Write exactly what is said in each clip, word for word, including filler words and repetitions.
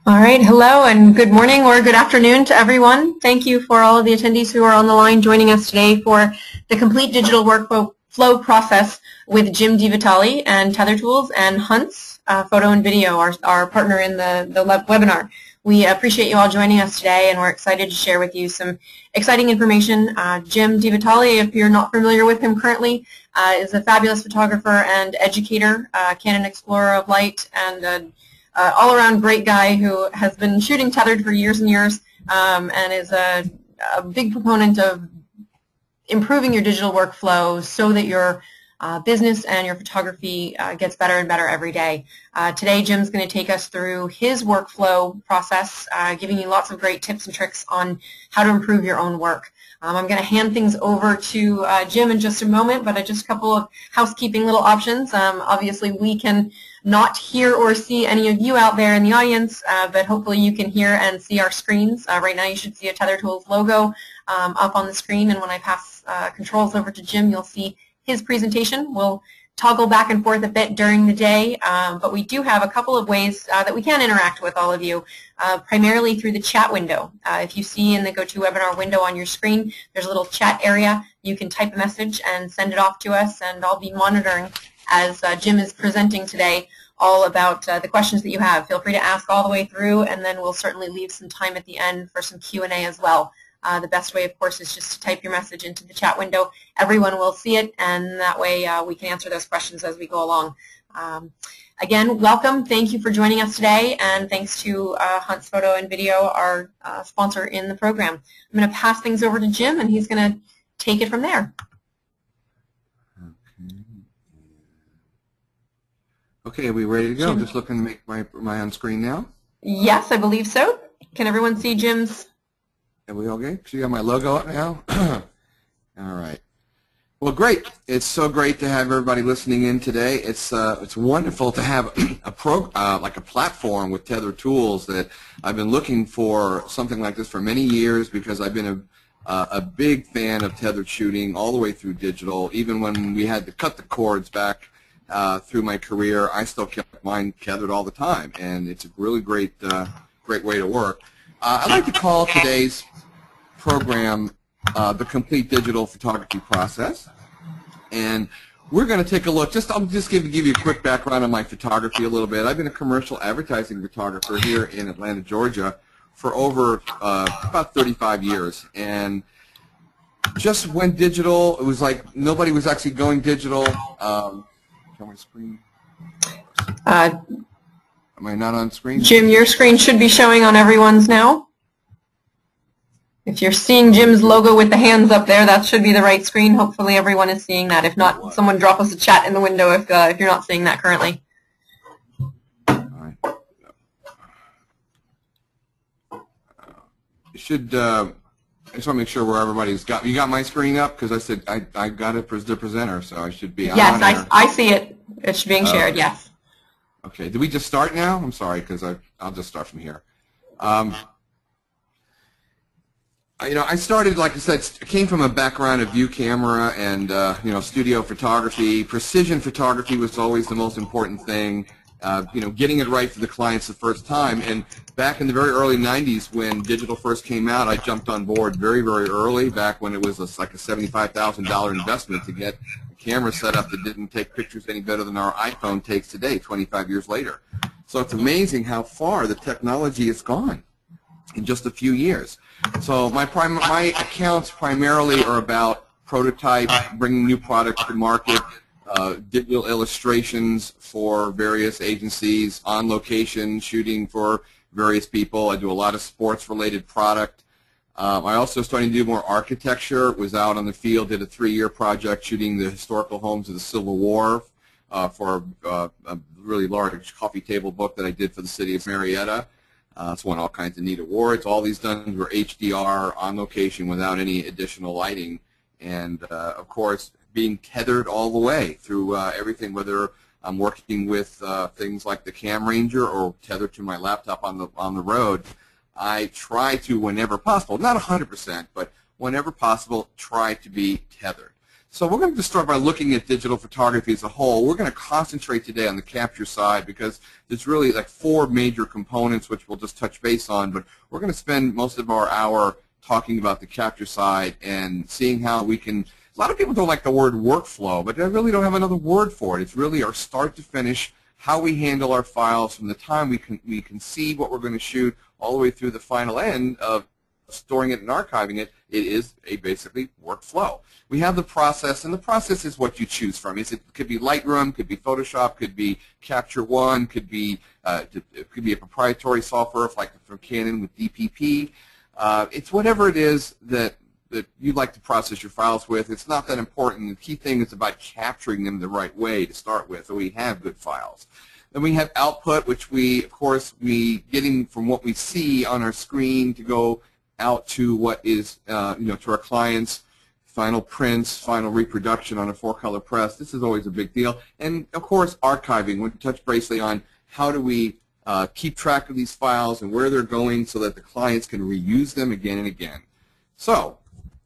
All right, hello and good morning or good afternoon to everyone. Thank you for all of the attendees who are on the line joining us today for the complete digital workflow process with Jim DiVitale and Tether Tools and Hunt's uh, Photo and Video, our, our partner in the, the webinar. We appreciate you all joining us today, and we're excited to share with you some exciting information. Uh, Jim DiVitale, if you're not familiar with him currently, uh, is a fabulous photographer and educator, uh, Canon Explorer of Light, and a Uh, all-around great guy who has been shooting tethered for years and years um, and is a, a big proponent of improving your digital workflow so that your uh, business and your photography uh, gets better and better every day. Uh, today Jim's going to take us through his workflow process, uh, giving you lots of great tips and tricks on how to improve your own work. Um, I'm going to hand things over to uh, Jim in just a moment, but uh, just a couple of housekeeping little options. Um, obviously, we can not hear or see any of you out there in the audience, uh, but hopefully you can hear and see our screens. Uh, right now you should see a Tether Tools logo um, up on the screen, and when I pass uh, controls over to Jim, you'll see his presentation. We'll toggle back and forth a bit during the day, um, but we do have a couple of ways uh, that we can interact with all of you, uh, primarily through the chat window. Uh, if you see in the GoToWebinar window on your screen, there's a little chat area. You can type a message and send it off to us, and I'll be monitoring as uh, Jim is presenting today all about uh, the questions that you have. Feel free to ask all the way through, and then we'll certainly leave some time at the end for some Q and A as well. Uh, the best way, of course, is just to type your message into the chat window. Everyone will see it, and that way uh, we can answer those questions as we go along. Um, again, welcome. Thank you for joining us today, and thanks to uh, Hunt's Photo and Video, our uh, sponsor in the program. I'm going to pass things over to Jim, and he's going to take it from there. Okay, are we ready to go? I'm just looking to make my, my on screen now. Yes, I believe so. Can everyone see Jim's? Are we okay? So you got my logo up now? All right. Well, great. It's so great to have everybody listening in today. It's uh, it's wonderful to have a pro uh, like a platform with Tether Tools that I've been looking for something like this for many years, because I've been a uh, a big fan of tethered shooting all the way through digital. Even when we had to cut the cords back uh, through my career, I still kept mine tethered all the time, and it's a really great uh, great way to work. Uh, I'd like to call today's program uh, the complete digital photography process, and we're going to take a look. Just I'll just give give you a quick background on my photography a little bit. I've been a commercial advertising photographer here in Atlanta, Georgia, for over uh, about thirty-five years, and just went digital. It was like nobody was actually going digital. Um, can my screen? Uh, Am I not on screen? Jim, your screen should be showing on everyone's now. If you're seeing Jim's logo with the hands up there, that should be the right screen. Hopefully everyone is seeing that. If not, someone drop us a chat in the window if, uh, if you're not seeing that currently. All right. It should, uh, I just want to make sure where everybody's got, you got my screen up? Because I said I, I got it as the presenter, so I should be on Yes, there. I, I see it. It's being shared, uh, yes. Okay, did we just start now? I'm sorry, because I'll just start from here. Um, you know, I started, like I said, I came from a background of view camera and, uh, you know, studio photography. Precision photography was always the most important thing, uh, you know, getting it right for the clients the first time. And back in the very early nineties when digital first came out, I jumped on board very, very early, back when it was a, like a seventy-five thousand dollar investment to get a camera set up that didn't take pictures any better than our iPhone takes today, twenty-five years later. So it's amazing how far the technology has gone in just a few years. So my prim my accounts primarily are about prototype, bringing new products to market, uh, digital illustrations for various agencies, on location shooting for various people. I do a lot of sports-related product. Um, I also started to do more architecture. Was out on the field, did a three-year project shooting the historical homes of the Civil War uh, for uh, a really large coffee table book that I did for the city of Marietta. Uh, it's won all kinds of neat awards. All these done were H D R on location without any additional lighting, and uh, of course being tethered all the way through uh, everything. Whether I'm working with uh, things like the Cam Ranger or tethered to my laptop on the on the road, I try to, whenever possible, not one hundred percent, but whenever possible, try to be tethered. So we're going to start by looking at digital photography as a whole. We're going to concentrate today on the capture side because there's really like four major components which we'll just touch base on, but we're going to spend most of our hour talking about the capture side and seeing how we can, a lot of people don't like the word workflow, but they really don't have another word for it. It's really our start to finish, how we handle our files from the time we can we conceive what we're going to shoot all the way through the final end of storing it and archiving it. It is a basically workflow. We have the process, and the process is what you choose from. Is it could be Lightroom, could be Photoshop, could be Capture One, could be uh, it could be a proprietary software like from Canon with D P P. Uh, it's whatever it is that that you like to process your files with. It's not that important. The key thing is about capturing them the right way to start with, so we have good files. Then we have output, which we, of course, we getting from what we see on our screen to go out to what is, uh, you know, to our clients, final prints, final reproduction on a four-color press. This is always a big deal. And, of course, archiving. We'll touch briefly on how do we uh, keep track of these files and where they're going so that the clients can reuse them again and again. So,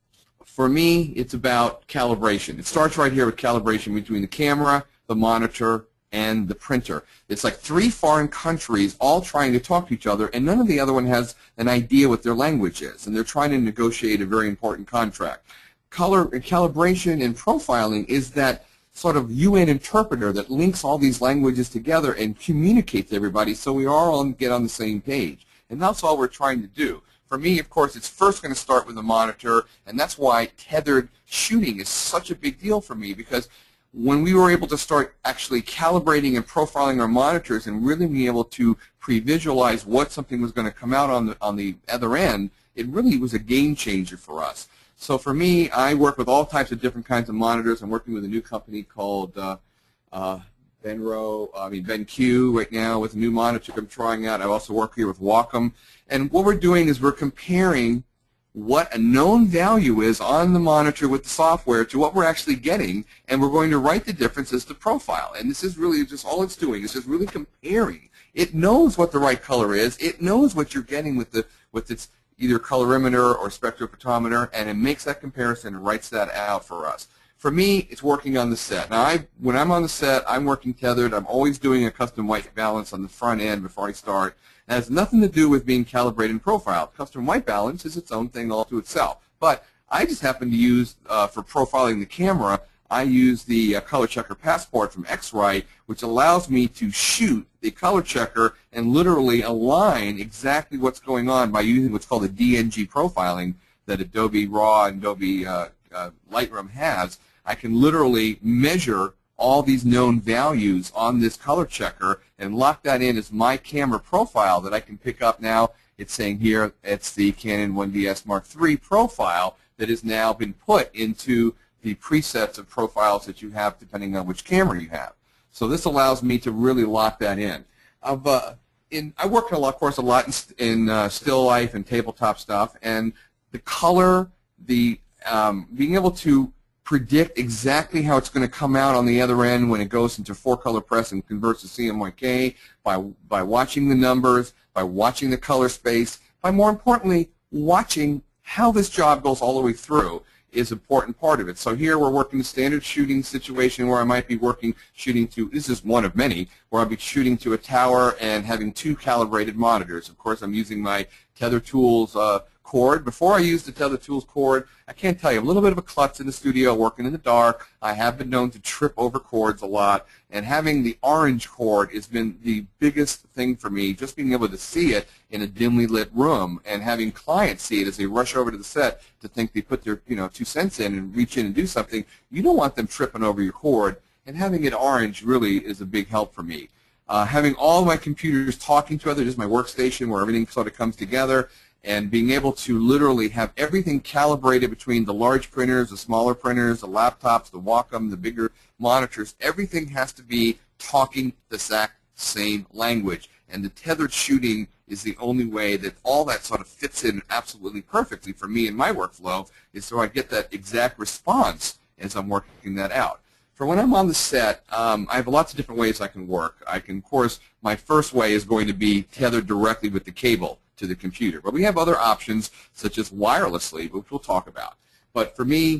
for me, it's about calibration. It starts right here with calibration between the camera, the monitor, and the printer. It's like three foreign countries all trying to talk to each other, and none of the other one has an idea what their language is, and they're trying to negotiate a very important contract. Color, calibration and profiling is that sort of U N interpreter that links all these languages together and communicates to everybody so we all get on the same page. And that's all we're trying to do. For me, of course, it's first going to start with the monitor, and that's why tethered shooting is such a big deal for me, because when we were able to start actually calibrating and profiling our monitors and really being able to pre-visualize what something was going to come out on the, on the other end, it really was a game changer for us. So for me, I work with all types of different kinds of monitors. I'm working with a new company called uh, uh, Benro, I mean BenQ right now with a new monitor I'm trying out. I also work here with Wacom. And what we're doing is we're comparing what a known value is on the monitor with the software to what we're actually getting, and we're going to write the differences to profile. And this is really just all it's doing is just really comparing. It knows what the right color is. It knows what you're getting with the with its either colorimeter or spectrophotometer, and it makes that comparison and writes that out for us. For me, it's working on the set. Now, I, when I'm on the set, I'm working tethered. I'm always doing a custom white balance on the front end before I start. It has nothing to do with being calibrated and profiled. Custom white balance is its own thing all to itself. But I just happen to use, uh, for profiling the camera, I use the uh, color checker passport from X-Rite, which allows me to shoot the color checker and literally align exactly what's going on by using what's called a D N G profiling that Adobe Raw and Adobe uh, uh, Lightroom has. I can literally measure all these known values on this color checker and lock that in as my camera profile that I can pick up now. It's saying here it's the Canon one D S Mark three profile that has now been put into the presets of profiles that you have depending on which camera you have. So this allows me to really lock that in. I've, uh, in I work, in a lot, of course, a lot in, in uh, still life and tabletop stuff, and the color, the um, being able to predict exactly how it's going to come out on the other end when it goes into four-color press and converts to C M Y K by, by watching the numbers, by watching the color space, by more importantly, watching how this job goes all the way through is an important part of it. So here we're working a standard shooting situation where I might be working, shooting to, this is one of many, where I'll be shooting to a tower and having two calibrated monitors. Of course, I'm using my Tether Tools uh, cord. Before I use the Tether Tools cord, I can't tell you, I'm a little bit of a klutz in the studio working in the dark. I have been known to trip over cords a lot, and having the orange cord has been the biggest thing for me, just being able to see it in a dimly lit room and having clients see it as they rush over to the set to think they put their, you know, two cents in and reach in and do something. You don't want them tripping over your cord, and having it orange really is a big help for me. Uh, having all my computers talking to each other, just my workstation where everything sort of comes together, and being able to literally have everything calibrated between the large printers, the smaller printers, the laptops, the Wacom, the bigger monitors, everything has to be talking the exact same language. And the tethered shooting is the only way that all that sort of fits in absolutely perfectly for me in my workflow, is so I get that exact response as I'm working that out. For when I'm on the set, um, I have lots of different ways I can work. I can, of course, my first way is going to be tethered directly with the cable to the computer. But we have other options, such as wirelessly, which we'll talk about. But for me,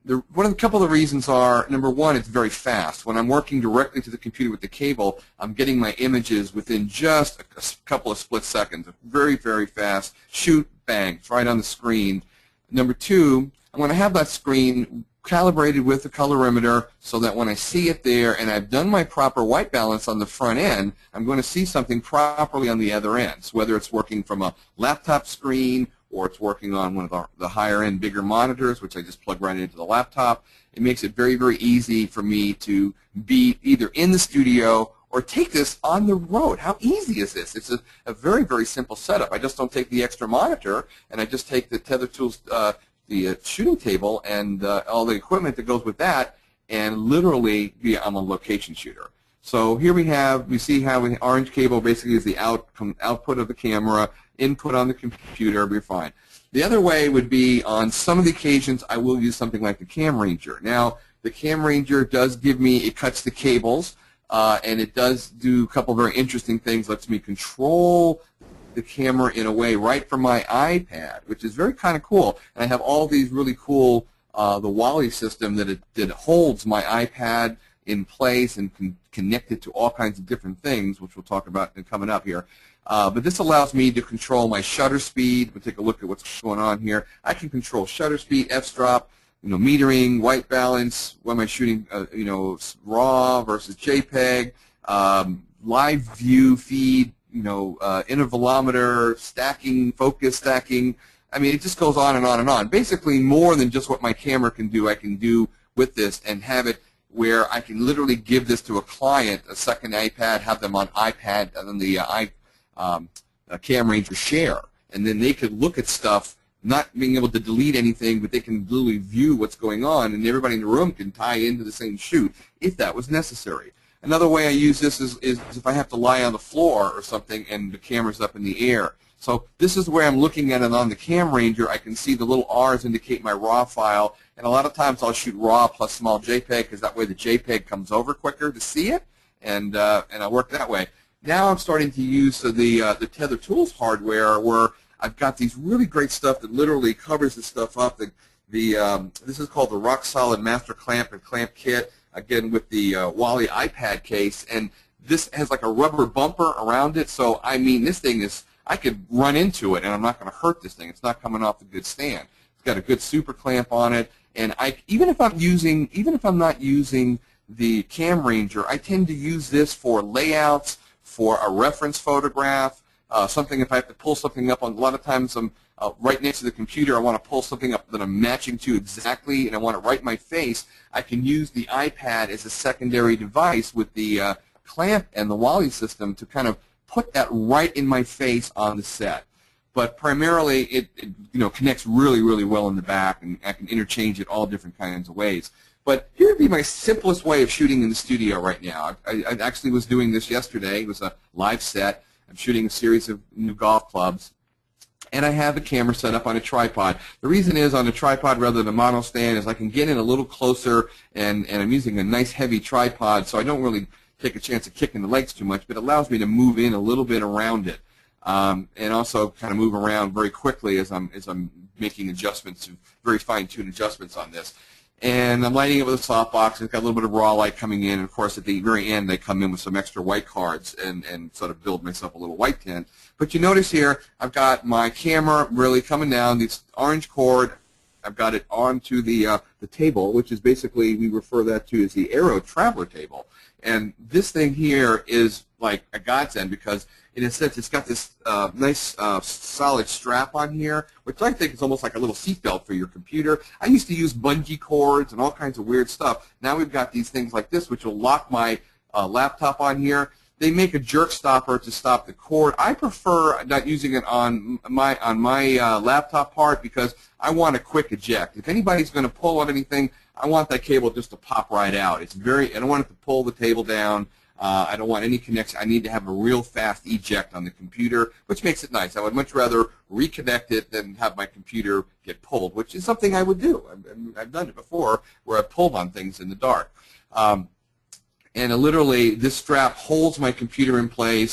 the, one of the couple of the reasons are, number one, it's very fast. When I'm working directly to the computer with the cable, I'm getting my images within just a, a couple of split seconds. Very, very fast. Shoot, bang, it's right on the screen. Number two, I'm going to have that screen calibrated with the colorimeter so that when I see it there and I've done my proper white balance on the front end, I'm going to see something properly on the other end. So whether it's working from a laptop screen or it's working on one of the, the higher end bigger monitors, which I just plug right into the laptop, it makes it very, very easy for me to be either in the studio or take this on the road. How easy is this? It's a, a very, very simple setup. I just don't take the extra monitor, and I just take the Tether Tools, uh, the uh, shooting table, and uh, all the equipment that goes with that, and literally be I'm a location shooter. So here we have, we see how the orange cable basically is the out, output of the camera, input on the computer, we're fine. The other way would be on some of the occasions I will use something like the Cam Ranger. Now, the Cam Ranger does give me, it cuts the cables, uh, and it does do a couple very interesting things, lets me control the camera in a way right from my iPad, which is very kind of cool. And I have all these really cool, uh, the Wally system that it, that holds my iPad in place and can connect it to all kinds of different things, which we'll talk about coming up here. Uh, but this allows me to control my shutter speed. We'll take a look at what's going on here. I can control shutter speed, f-stop, you know, metering, white balance, when am I shooting, uh, you know, RAW versus JPEG, um, live view feed, you know, uh, intervalometer, stacking, focus stacking. I mean, it just goes on and on and on. Basically, more than just what my camera can do, I can do with this and have it where I can literally give this to a client, a second iPad, have them on iPad, and then the uh, i um, uh, Cam Ranger share, and then they could look at stuff, not being able to delete anything, but they can literally view what's going on, and everybody in the room can tie into the same shoot if that was necessary. Another way I use this is, is if I have to lie on the floor or something and the camera's up in the air. So this is where I'm looking at it on the Cam Ranger. I can see the little R's indicate my RAW file, and a lot of times I'll shoot RAW plus small JPEG because that way the JPEG comes over quicker to see it, and uh, and I work that way. Now I'm starting to use the uh, the Tether Tools hardware where I've got these really great stuff that literally covers this stuff up. The, the um, this is called the Rock Solid Master Clamp and Clamp Kit, again with the uh, Wally iPad case, and this has like a rubber bumper around it. So I mean, this thing is, I could run into it and I'm not going to hurt this thing. It's not coming off a good stand. It's got a good super clamp on it, and I even if I'm using even if I'm not using the Cam Ranger, I tend to use this for layouts, for a reference photograph, uh, something if I have to pull something up on, a lot of times I'm uh, right next to the computer, I want to pull something up that I'm matching to exactly and I want it right in my face, I can use the iPad as a secondary device with the uh, clamp and the Wally system to kind of put that right in my face on the set. But primarily it, it you know, connects really, really well in the back, and I can interchange it all different kinds of ways. But here would be my simplest way of shooting in the studio right now. I, I actually was doing this yesterday. It was a live set. I'm shooting a series of new golf clubs, and I have the camera set up on a tripod. The reason is on a tripod rather than a mono stand is I can get in a little closer, and, and I'm using a nice heavy tripod, so I don't really take a chance of kicking the legs too much, but it allows me to move in a little bit around it, um, and also kind of move around very quickly as I'm, as I'm making adjustments, very fine-tuned adjustments on this. And I'm lighting it with a softbox, and it's got a little bit of raw light coming in, and of course at the very end they come in with some extra white cards and, and sort of build myself a little white tint. But you notice here I've got my camera really coming down, this orange cord, I've got it onto the, uh, the table, which is basically, we refer that to as the Aero Traveler table. And this thing here is like a godsend because in a sense it's got this uh, nice uh, solid strap on here, which I think is almost like a little seatbelt for your computer. I used to use bungee cords and all kinds of weird stuff. Now we've got these things like this which will lock my uh, laptop on here. They make a jerk stopper to stop the cord. I prefer not using it on my on my uh, laptop part because I want a quick eject. If anybody's going to pull on anything, I want that cable just to pop right out. It's very. I don't want it to pull the table down. Uh, I don't want any connection. I need to have a real fast eject on the computer, which makes it nice. I would much rather reconnect it than have my computer get pulled, which is something I would do. I've, I've done it before where I've pulled on things in the dark. Um, and uh, literally, this strap holds my computer in place,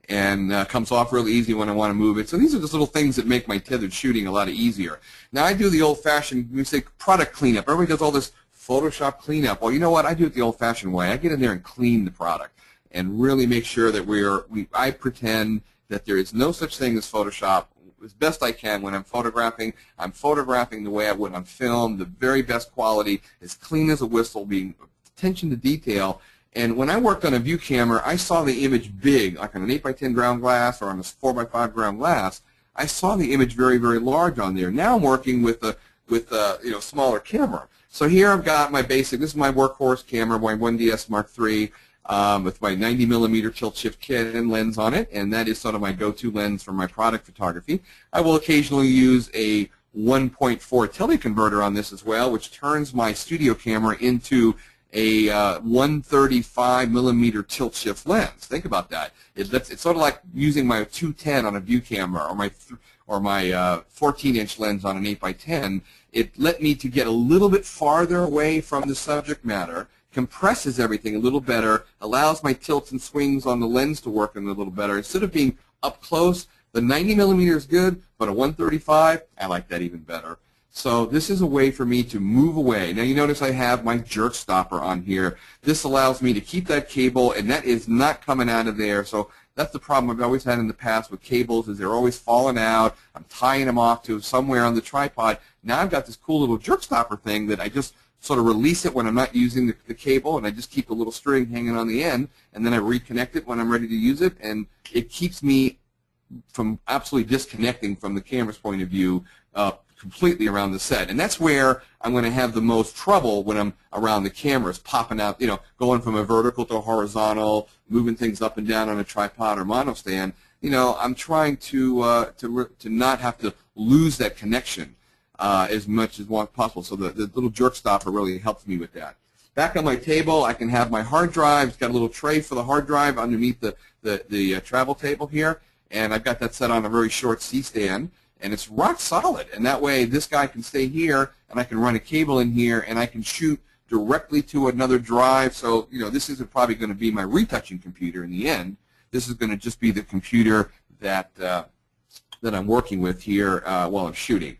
and uh, comes off really easy when I want to move it. So these are just little things that make my tethered shooting a lot easier. Now I do the old-fashioned, we say product cleanup. Everybody does all this Photoshop cleanup. Well, you know what? I do it the old-fashioned way. I get in there and clean the product and really make sure that we're, we, I pretend that there is no such thing as Photoshop. As best I can when I'm photographing, I'm photographing the way I would on film, the very best quality, as clean as a whistle, being attention to detail. And when I worked on a view camera, I saw the image big, like on an eight by ten ground glass or on a four by five ground glass. I saw the image very, very large on there. Now I'm working with a with a you know smaller camera. So here I've got my basic. This is my workhorse camera, my one D S Mark three, um, with my ninety millimeter tilt shift Canon lens on it, and that is sort of my go-to lens for my product photography. I will occasionally use a one point four teleconverter on this as well, which turns my studio camera into a uh, one thirty-five millimeter tilt shift lens. Think about that. It lets, it's sort of like using my two ten on a view camera or my th or my uh, fourteen inch lens on an eight by ten. It let me to get a little bit farther away from the subject matter, compresses everything a little better, allows my tilts and swings on the lens to work a little better. Instead of being up close, the ninety millimeter is good, but a one thirty-five, I like that even better. So this is a way for me to move away. Now you notice I have my jerk stopper on here. This allows me to keep that cable, and that is not coming out of there. So that's the problem I've always had in the past with cables, is they're always falling out. I'm tying them off to somewhere on the tripod. Now I've got this cool little jerk stopper thing that I just sort of release it when I'm not using the, the cable, and I just keep the little string hanging on the end, and then I reconnect it when I'm ready to use it, and it keeps me from absolutely disconnecting from the camera's point of view uh, completely around the set. And that's where I'm going to have the most trouble when I'm around the cameras, popping out, you know, going from a vertical to a horizontal, moving things up and down on a tripod or monostand. You know, I'm trying to uh, to to not have to lose that connection uh, as much as possible. So the, the little jerk stopper really helps me with that. Back on my table, I can have my hard drive. It's got a little tray for the hard drive underneath the the, the uh, travel table here, and I've got that set on a very short C-stand. And it's rock solid, and that way this guy can stay here, and I can run a cable in here, and I can shoot directly to another drive. So, you know, this isn't probably going to be my retouching computer in the end. This is going to just be the computer that uh, that I'm working with here uh, while I'm shooting.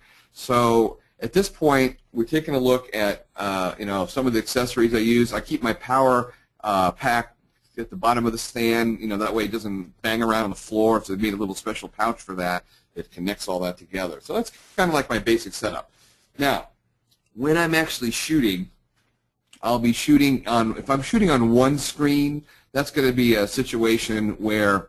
So at this point, we're taking a look at uh, you know, some of the accessories I use. I keep my power uh, pack at the bottom of the stand. You know, that way it doesn't bang around on the floor. So I made a little special pouch for that. It connects all that together. So that's kind of like my basic setup. Now, when I'm actually shooting, I'll be shooting on, if I'm shooting on one screen, that's going to be a situation where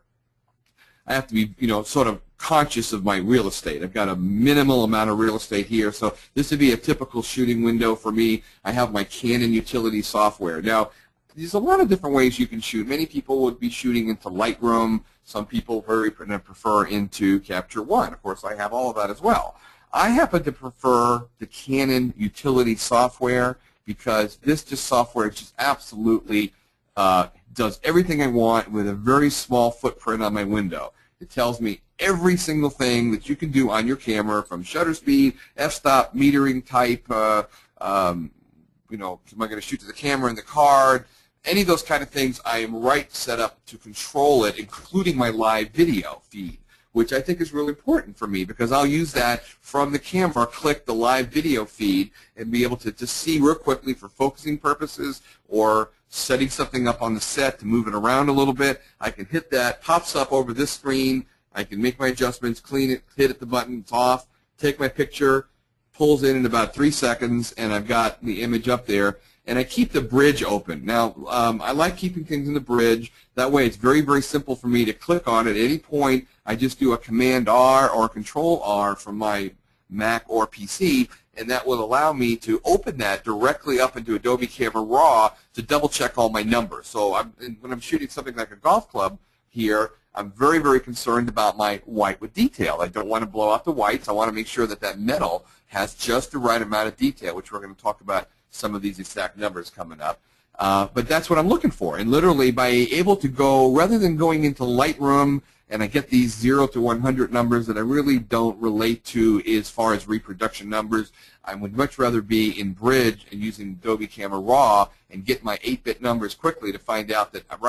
I have to be, you know, sort of conscious of my real estate. I've got a minimal amount of real estate here, so this would be a typical shooting window for me. I have my Canon utility software. Now, there's a lot of different ways you can shoot. Many people would be shooting into Lightroom. Some people very prefer into Capture One. Of course, I have all of that as well. I happen to prefer the Canon utility software because this just software just absolutely uh, does everything I want with a very small footprint on my window. It tells me every single thing that you can do on your camera, from shutter speed, f-stop, metering type, uh, um, you know, am I going to shoot to the camera in the card? Any of those kind of things, I am right set up to control it, including my live video feed, which I think is really important for me because I'll use that from the camera, click the live video feed, and be able to just see real quickly for focusing purposes or setting something up on the set to move it around a little bit. I can hit that, pops up over this screen. I can make my adjustments, clean it, hit it, the button, it's off, take my picture, pulls in in about three seconds, and I've got the image up there. And I keep the bridge open. Now, um, I like keeping things in the bridge. That way it's very, very simple for me to click on it at any point. I just do a Command R or Control R from my Mac or P C, and that will allow me to open that directly up into Adobe Camera Raw to double-check all my numbers. So I'm, when I'm shooting something like a golf club here, I'm very, very concerned about my white with detail. I don't want to blow out the whites. I want to make sure that that metal has just the right amount of detail, which we're going to talk about some of these exact numbers coming up. Uh, but that's what I'm looking for. And literally, by able to go, rather than going into Lightroom and I get these zero to one hundred numbers that I really don't relate to as far as reproduction numbers, I would much rather be in Bridge and using Adobe Camera Raw and get my eight bit numbers quickly to find out that, right,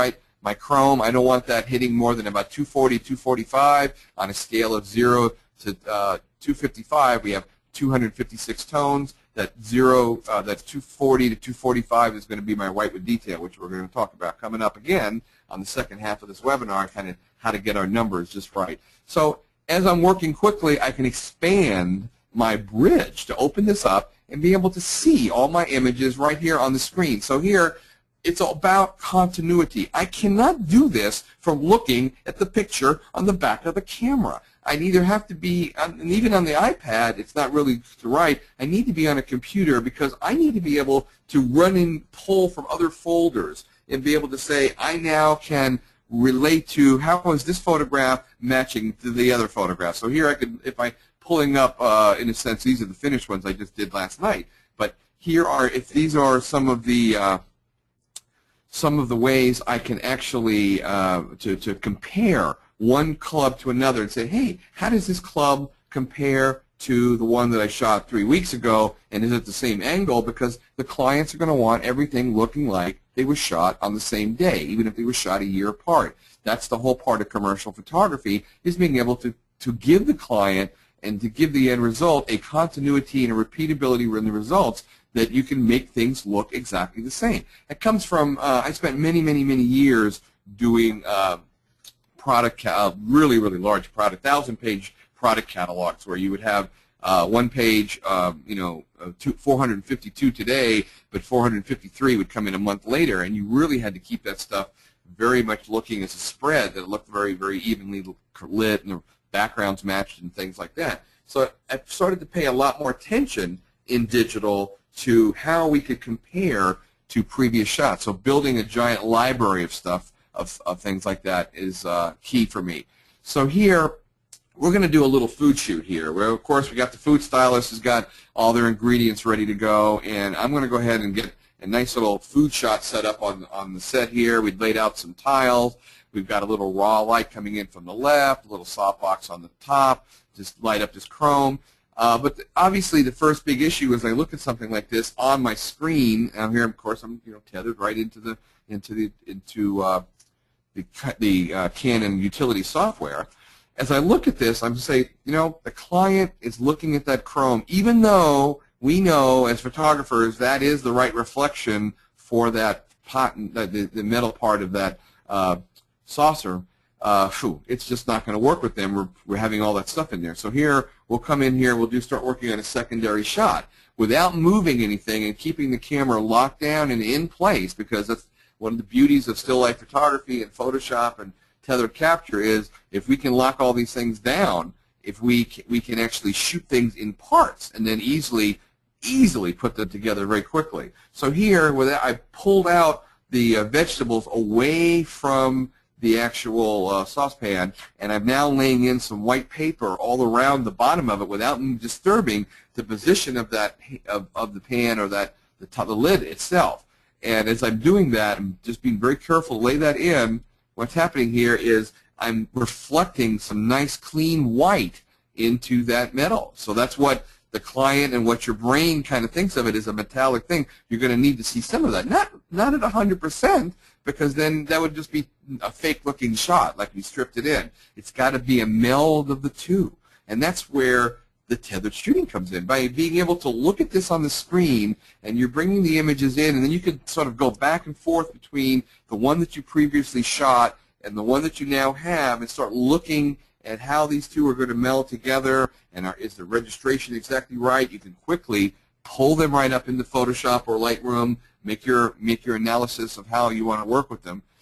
My chrome, I don't want that hitting more than about two forty, two forty-five. On a scale of zero to uh, two fifty-five, we have two hundred fifty-six tones. That zero, uh, that's two forty to two forty-five is going to be my white with detail, which we're going to talk about coming up again on the second half of this webinar, kind of how to get our numbers just right. So as I'm working quickly, I can expand my bridge to open this up and be able to see all my images right here on the screen. So here, it's about continuity. I cannot do this from looking at the picture on the back of the camera. I either have to be, and even on the iPad, it's not really to write, I need to be on a computer because I need to be able to run and pull from other folders and be able to say, I now can relate to how is this photograph matching to the other photograph. So here I could, if I pulling up, uh, in a sense, these are the finished ones I just did last night. But here are, if these are some of the, uh, some of the ways I can actually uh, to, to compare one club to another and say, hey, how does this club compare to the one that I shot three weeks ago, and is it the same angle? Because the clients are going to want everything looking like they were shot on the same day, even if they were shot a year apart. That's the whole part of commercial photography, is being able to, to give the client and to give the end result a continuity and a repeatability in the results that you can make things look exactly the same. It comes from, uh, I spent many, many, many years doing uh, product, uh, really, really large product, thousand-page product catalogs where you would have uh, one page, uh, you know, uh, two, four hundred fifty-two today, but four hundred fifty-three would come in a month later, and you really had to keep that stuff very much looking as a spread that looked very, very evenly lit, and the backgrounds matched and things like that. So I started to pay a lot more attention in digital to how we could compare to previous shots. So building a giant library of stuff, of, of things like that is uh, key for me. So here, we're going to do a little food shoot here, where, of course, we got the food stylist has got all their ingredients ready to go, and I'm going to go ahead and get a nice little food shot set up on, on the set here. We've laid out some tiles. We've got a little raw light coming in from the left, a little softbox on the top, just light up this chrome. Uh, but the, obviously, the first big issue is I look at something like this on my screen. And here, of course, I'm you know tethered right into the into the into uh, the the uh, Canon utility software. As I look at this, I'm saying, you know, the client is looking at that chrome, even though we know as photographers that is the right reflection for that pot, the, the metal part of that uh, saucer. Uh, phew, it's just not going to work with them. We're, we're having all that stuff in there. So here, we'll come in here, we'll do start working on a secondary shot without moving anything and keeping the camera locked down and in place, because that's one of the beauties of still life photography and Photoshop and tethered capture is if we can lock all these things down, if we can, we can actually shoot things in parts and then easily, easily put them together very quickly. So here, with that, I pulled out the uh, vegetables away from the actual uh, saucepan, and I'm now laying in some white paper all around the bottom of it without disturbing the position of that of, of the pan or that the, top, the lid itself. And as I'm doing that, I'm just being very careful to lay that in. What's happening here is I'm reflecting some nice clean white into that metal. So that's what the client and what your brain kind of thinks of it as a metallic thing. You're going to need to see some of that. Not not at one hundred percent, because then that would just be a fake-looking shot, like we stripped it in. It's got to be a meld of the two. And that's where the tethered shooting comes in. By being able to look at this on the screen, and you're bringing the images in, and then you can sort of go back and forth between the one that you previously shot and the one that you now have, and start looking at how these two are going to meld together, and are, is the registration exactly right. You can quickly pull them right up into Photoshop or Lightroom, make your make your analysis of how you want to work with them,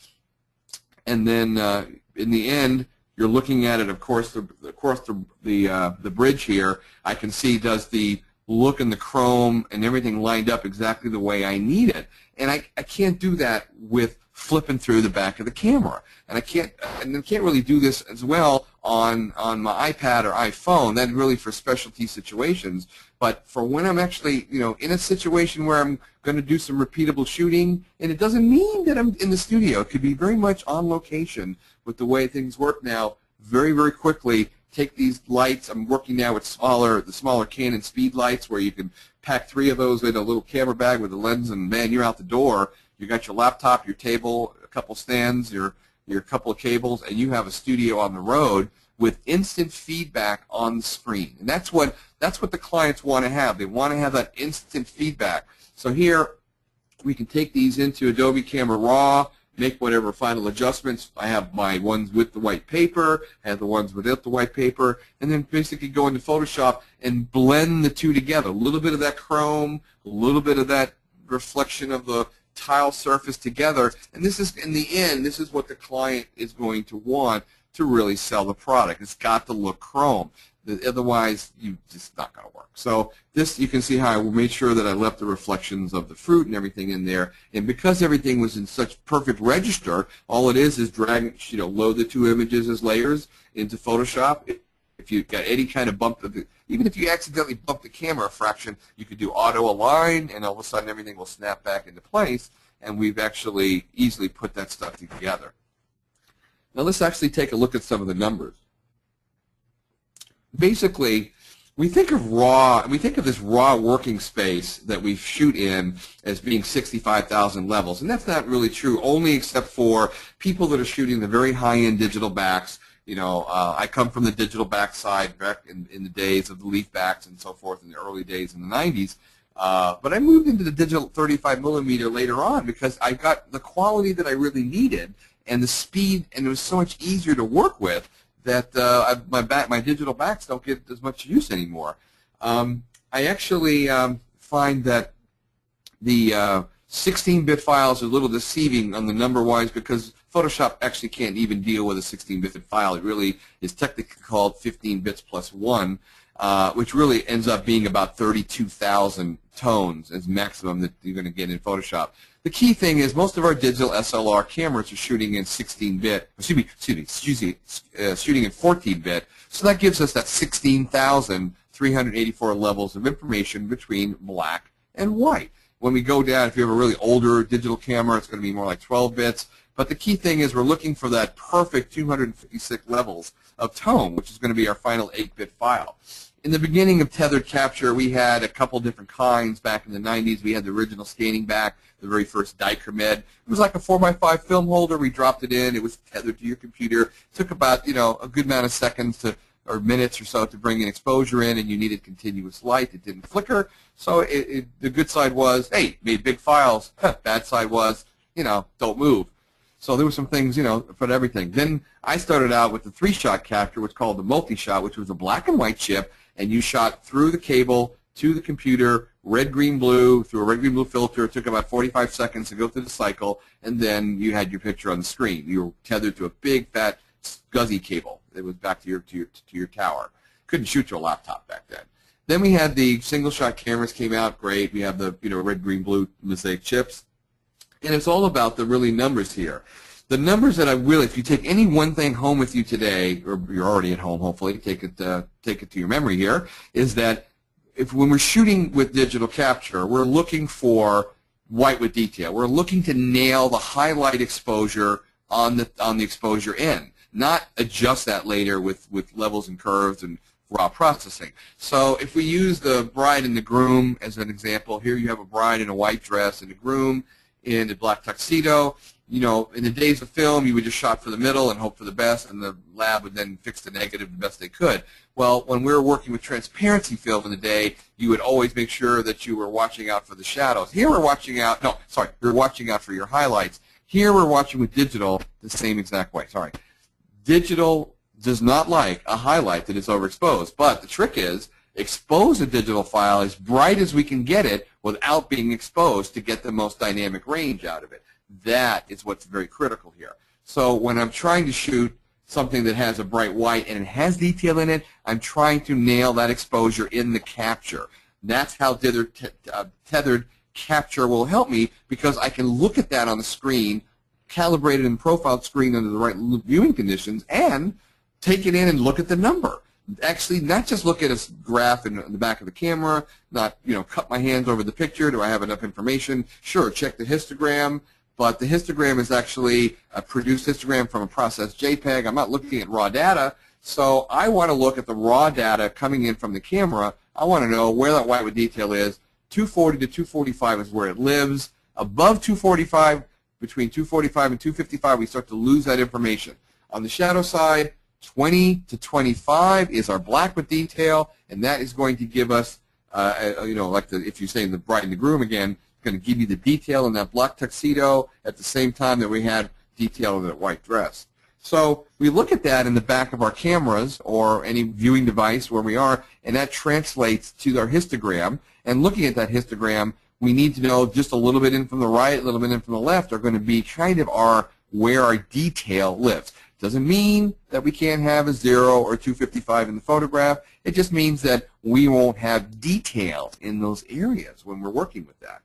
and then uh, in the end, you're looking at it. Of course, the of course the the uh, the bridge here, I can see does the look in the chrome and everything lined up exactly the way I need it, and I I can't do that with flipping through the back of the camera, and I can't and I can't really do this as well on on my iPad or iPhone. That's really for specialty situations. But for when I'm actually, you know, in a situation where I'm going to do some repeatable shooting, and it doesn't mean that I'm in the studio. It could be very much on location with the way things work now. Very, very quickly, take these lights. I'm working now with smaller, the smaller Canon speed lights, where you can pack three of those in a little camera bag with a lens, and man, you're out the door. You got your laptop, your table, couple stands, your your couple of cables, and you have a studio on the road with instant feedback on the screen. And that's what that's what the clients want to have. They want to have that instant feedback. So here we can take these into Adobe Camera Raw, make whatever final adjustments. I have my ones with the white paper, I have the ones without the white paper, and then basically go into Photoshop and blend the two together. A little bit of that chrome, a little bit of that reflection of the tile surface together, and this is, in the end, this is what the client is going to want to really sell the product. It's got to look chrome. Otherwise, you just not going to work. So this, you can see how I made sure that I left the reflections of the fruit and everything in there. And because everything was in such perfect register, all it is is drag, you know, load the two images as layers into Photoshop. If you've got any kind of bump, of the, even if you accidentally bump the camera a fraction, you could do auto align, and all of a sudden everything will snap back into place. And we've actually easily put that stuff together. Now let's actually take a look at some of the numbers. Basically, we think of raw, we think of this raw working space that we shoot in as being sixty-five thousand levels, and that's not really true, only except for people that are shooting the very high-end digital backs. You know, uh, I come from the digital back side back in, in the days of the leaf backs and so forth in the early days in the nineties. Uh, but I moved into the digital thirty-five millimeter later on because I got the quality that I really needed and the speed, and it was so much easier to work with that uh, I, my back, my digital backs don't get as much use anymore. Um, I actually um, find that the sixteen bit files are a little deceiving on the number-wise because Photoshop actually can't even deal with a sixteen bit file. It really is technically called fifteen bits plus one, uh, which really ends up being about thirty-two thousand tones as maximum that you're going to get in Photoshop. The key thing is most of our digital S L R cameras are shooting in sixteen bit, excuse me, excuse me, excuse me uh, shooting in fourteen bit, so that gives us that sixteen thousand three hundred eighty-four levels of information between black and white. When we go down, if you have a really older digital camera, it's going to be more like twelve bits. But the key thing is we're looking for that perfect two hundred fifty-six levels of tone, which is going to be our final eight bit file. In the beginning of tethered capture, we had a couple different kinds. Back in the nineties, we had the original scanning back, the very first Dichromed. It was like a four by five film holder. We dropped it in. It was tethered to your computer. It took about, you know, a good amount of seconds to, or minutes or so to bring an exposure in, and you needed continuous light. It didn't flicker. So it, it, the good side was, hey, made big files. Bad side was, you know, don't move. So there were some things, you know, for everything. Then I started out with the three-shot capture, what's called the multi-shot, which was a black and white chip, and you shot through the cable to the computer, red, green, blue, through a red, green, blue filter. It took about forty-five seconds to go through the cycle, and then you had your picture on the screen. You were tethered to a big, fat, SCSI cable. It was back to your, to your, to your tower. Couldn't shoot your laptop back then. Then we had the single-shot cameras came out. Great. We have the, you know, red, green, blue mosaic chips. And it's all about the really numbers here. The numbers that I really, if you take any one thing home with you today, or you're already at home, hopefully, take it, uh, take it to your memory here, is that if when we're shooting with digital capture, we're looking for white with detail. We're looking to nail the highlight exposure on the on the exposure end, not adjust that later with with levels and curves and raw processing. So if we use the bride and the groom as an example, here you have a bride in a white dress and a groom in a black tuxedo. You know, in the days of film, you would just shot for the middle and hope for the best, and the lab would then fix the negative the best they could. Well, when we were working with transparency film in the day, you would always make sure that you were watching out for the shadows. Here we're watching out, no, sorry, you're watching out for your highlights. Here we're watching with digital the same exact way, sorry. Digital does not like a highlight that is overexposed, but the trick is expose a digital file as bright as we can get it without being exposed to get the most dynamic range out of it. That is what's very critical here. So when I'm trying to shoot something that has a bright white and it has detail in it, I'm trying to nail that exposure in the capture. That's how tethered, uh, tethered capture will help me, because I can look at that on the screen, calibrated and profiled screen under the right viewing conditions, and take it in and look at the number. Actually, not just look at a graph in the back of the camera, not, you know, cut my hands over the picture. Do I have enough information? Sure, check the histogram. But the histogram is actually a produced histogram from a processed JPEG. I'm not looking at raw data, so I want to look at the raw data coming in from the camera. I want to know where that white with detail is. two forty to two forty-five is where it lives. Above two forty-five, between two forty-five and two fifty-five, we start to lose that information. On the shadow side, twenty to twenty-five is our black with detail, and that is going to give us, uh, a, you know, like the, if you're saying the bride and the groom again, it's going to give you the detail in that black tuxedo at the same time that we had detail in that white dress. So we look at that in the back of our cameras or any viewing device where we are, and that translates to our histogram. And looking at that histogram, we need to know just a little bit in from the right, a little bit in from the left are going to be kind of our where our detail lives. Doesn't mean that we can't have a zero or two fifty-five in the photograph. It just means that we won't have detail in those areas when we're working with that.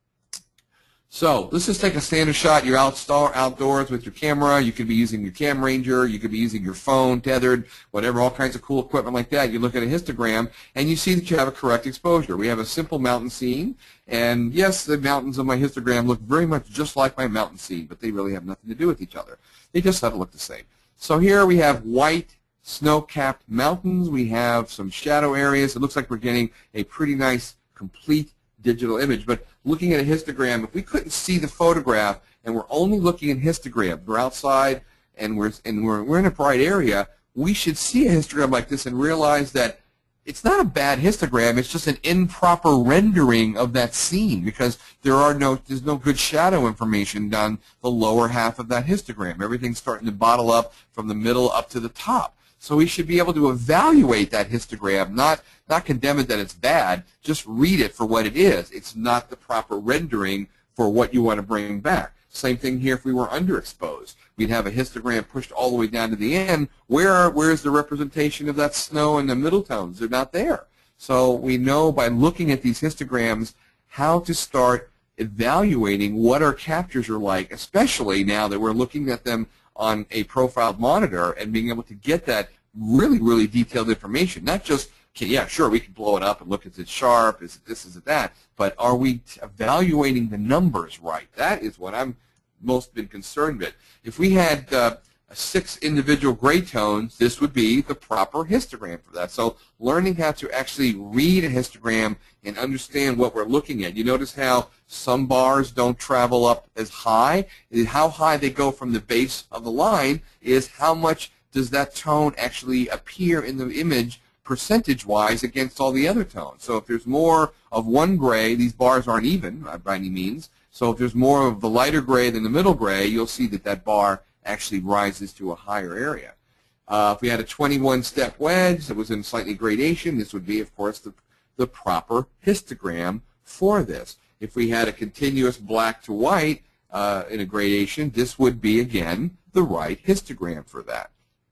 So let's just take a standard shot. You're outdoors with your camera. You could be using your Cam Ranger. You could be using your phone, tethered, whatever, all kinds of cool equipment like that. You look at a histogram, and you see that you have a correct exposure. We have a simple mountain scene. And yes, the mountains on my histogram look very much just like my mountain scene, but they really have nothing to do with each other. They just have to look the same. So here we have white, snow-capped mountains. We have some shadow areas. It looks like we're getting a pretty nice, complete digital image. But looking at a histogram, if we couldn't see the photograph and we're only looking at histogram, we're outside and we're and we're we're in a bright area, we should see a histogram like this and realize that it's not a bad histogram. It's just an improper rendering of that scene because there are no there's no good shadow information on the lower half of that histogram. Everything's starting to bottle up from the middle up to the top. So we should be able to evaluate that histogram, not not condemn it that it's bad, just read it for what it is. It's not the proper rendering for what you want to bring back. Same thing here if we were underexposed. We'd have a histogram pushed all the way down to the end. Where are, where's the representation of that snow and the middle tones? They're not there. So we know by looking at these histograms how to start evaluating what our captures are like, especially now that we're looking at them on a profiled monitor and being able to get that really, really detailed information. Not just, okay, yeah, sure, we can blow it up and look, is it sharp, is it this, is it that, but are we evaluating the numbers right? That is what I'm most been concerned with. If we had uh, six individual gray tones, this would be the proper histogram for that. So learning how to actually read a histogram and understand what we're looking at. You notice how some bars don't travel up as high. How high they go from the base of the line is how much does that tone actually appear in the image percentage-wise against all the other tones. So if there's more of one gray, these bars aren't even by any means. So if there's more of the lighter gray than the middle gray, you'll see that that bar actually rises to a higher area. Uh, if we had a twenty-one step wedge that was in slightly gradation, this would be, of course, the, the proper histogram for this. If we had a continuous black to white uh, in a gradation, this would be, again, the right histogram for that.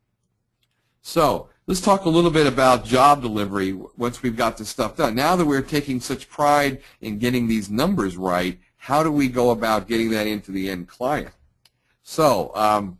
So let's talk a little bit about job delivery once we've got this stuff done. Now that we're taking such pride in getting these numbers right, how do we go about getting that into the end client? So um,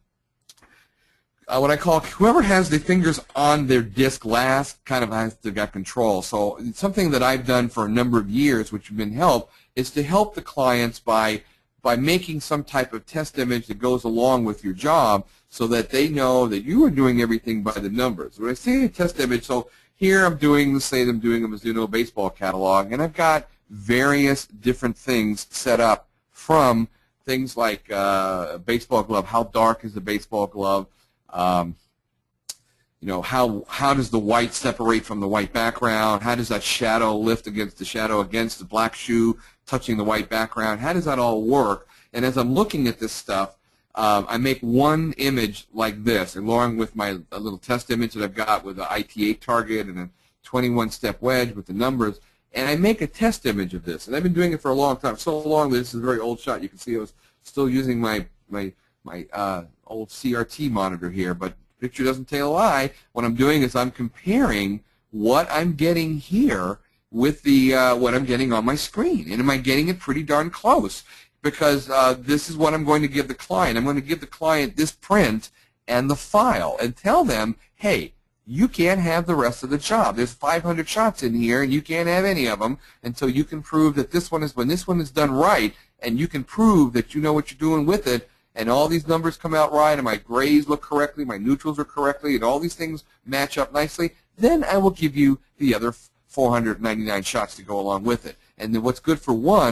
uh, what I call whoever has the fingers on their disk last kind of has to get control. So it's something that I've done for a number of years, which has been help, is to help the clients by by making some type of test image that goes along with your job so that they know that you are doing everything by the numbers. When I say a test image, so here I'm doing, let's say I'm doing a Mizuno baseball catalog, and I've got various different things set up from things like uh, a baseball glove. How dark is the baseball glove? Um, you know, how how does the white separate from the white background? How does that shadow lift against the shadow against the black shoe touching the white background? How does that all work? And as I'm looking at this stuff, um, I make one image like this, along with my a little test image that I've got with an I T eight target and a twenty-one step wedge with the numbers. And I make a test image of this, and I've been doing it for a long time. So long that this is a very old shot. You can see I was still using my my my uh, old C R T monitor here, but the picture doesn't tell a lie. What I'm doing is I'm comparing what I'm getting here with the uh, what I'm getting on my screen, and am I getting it pretty darn close? Because uh, this is what I'm going to give the client. I'm going to give the client this print and the file, and tell them, hey, you can't have the rest of the job. There's five hundred shots in here, and you can't have any of them until you can prove that this one is, when this one is done right, and you can prove that you know what you're doing with it, and all these numbers come out right, and my grays look correctly, my neutrals are correctly, and all these things match up nicely, then I will give you the other four hundred ninety-nine shots to go along with it. And then what's good for one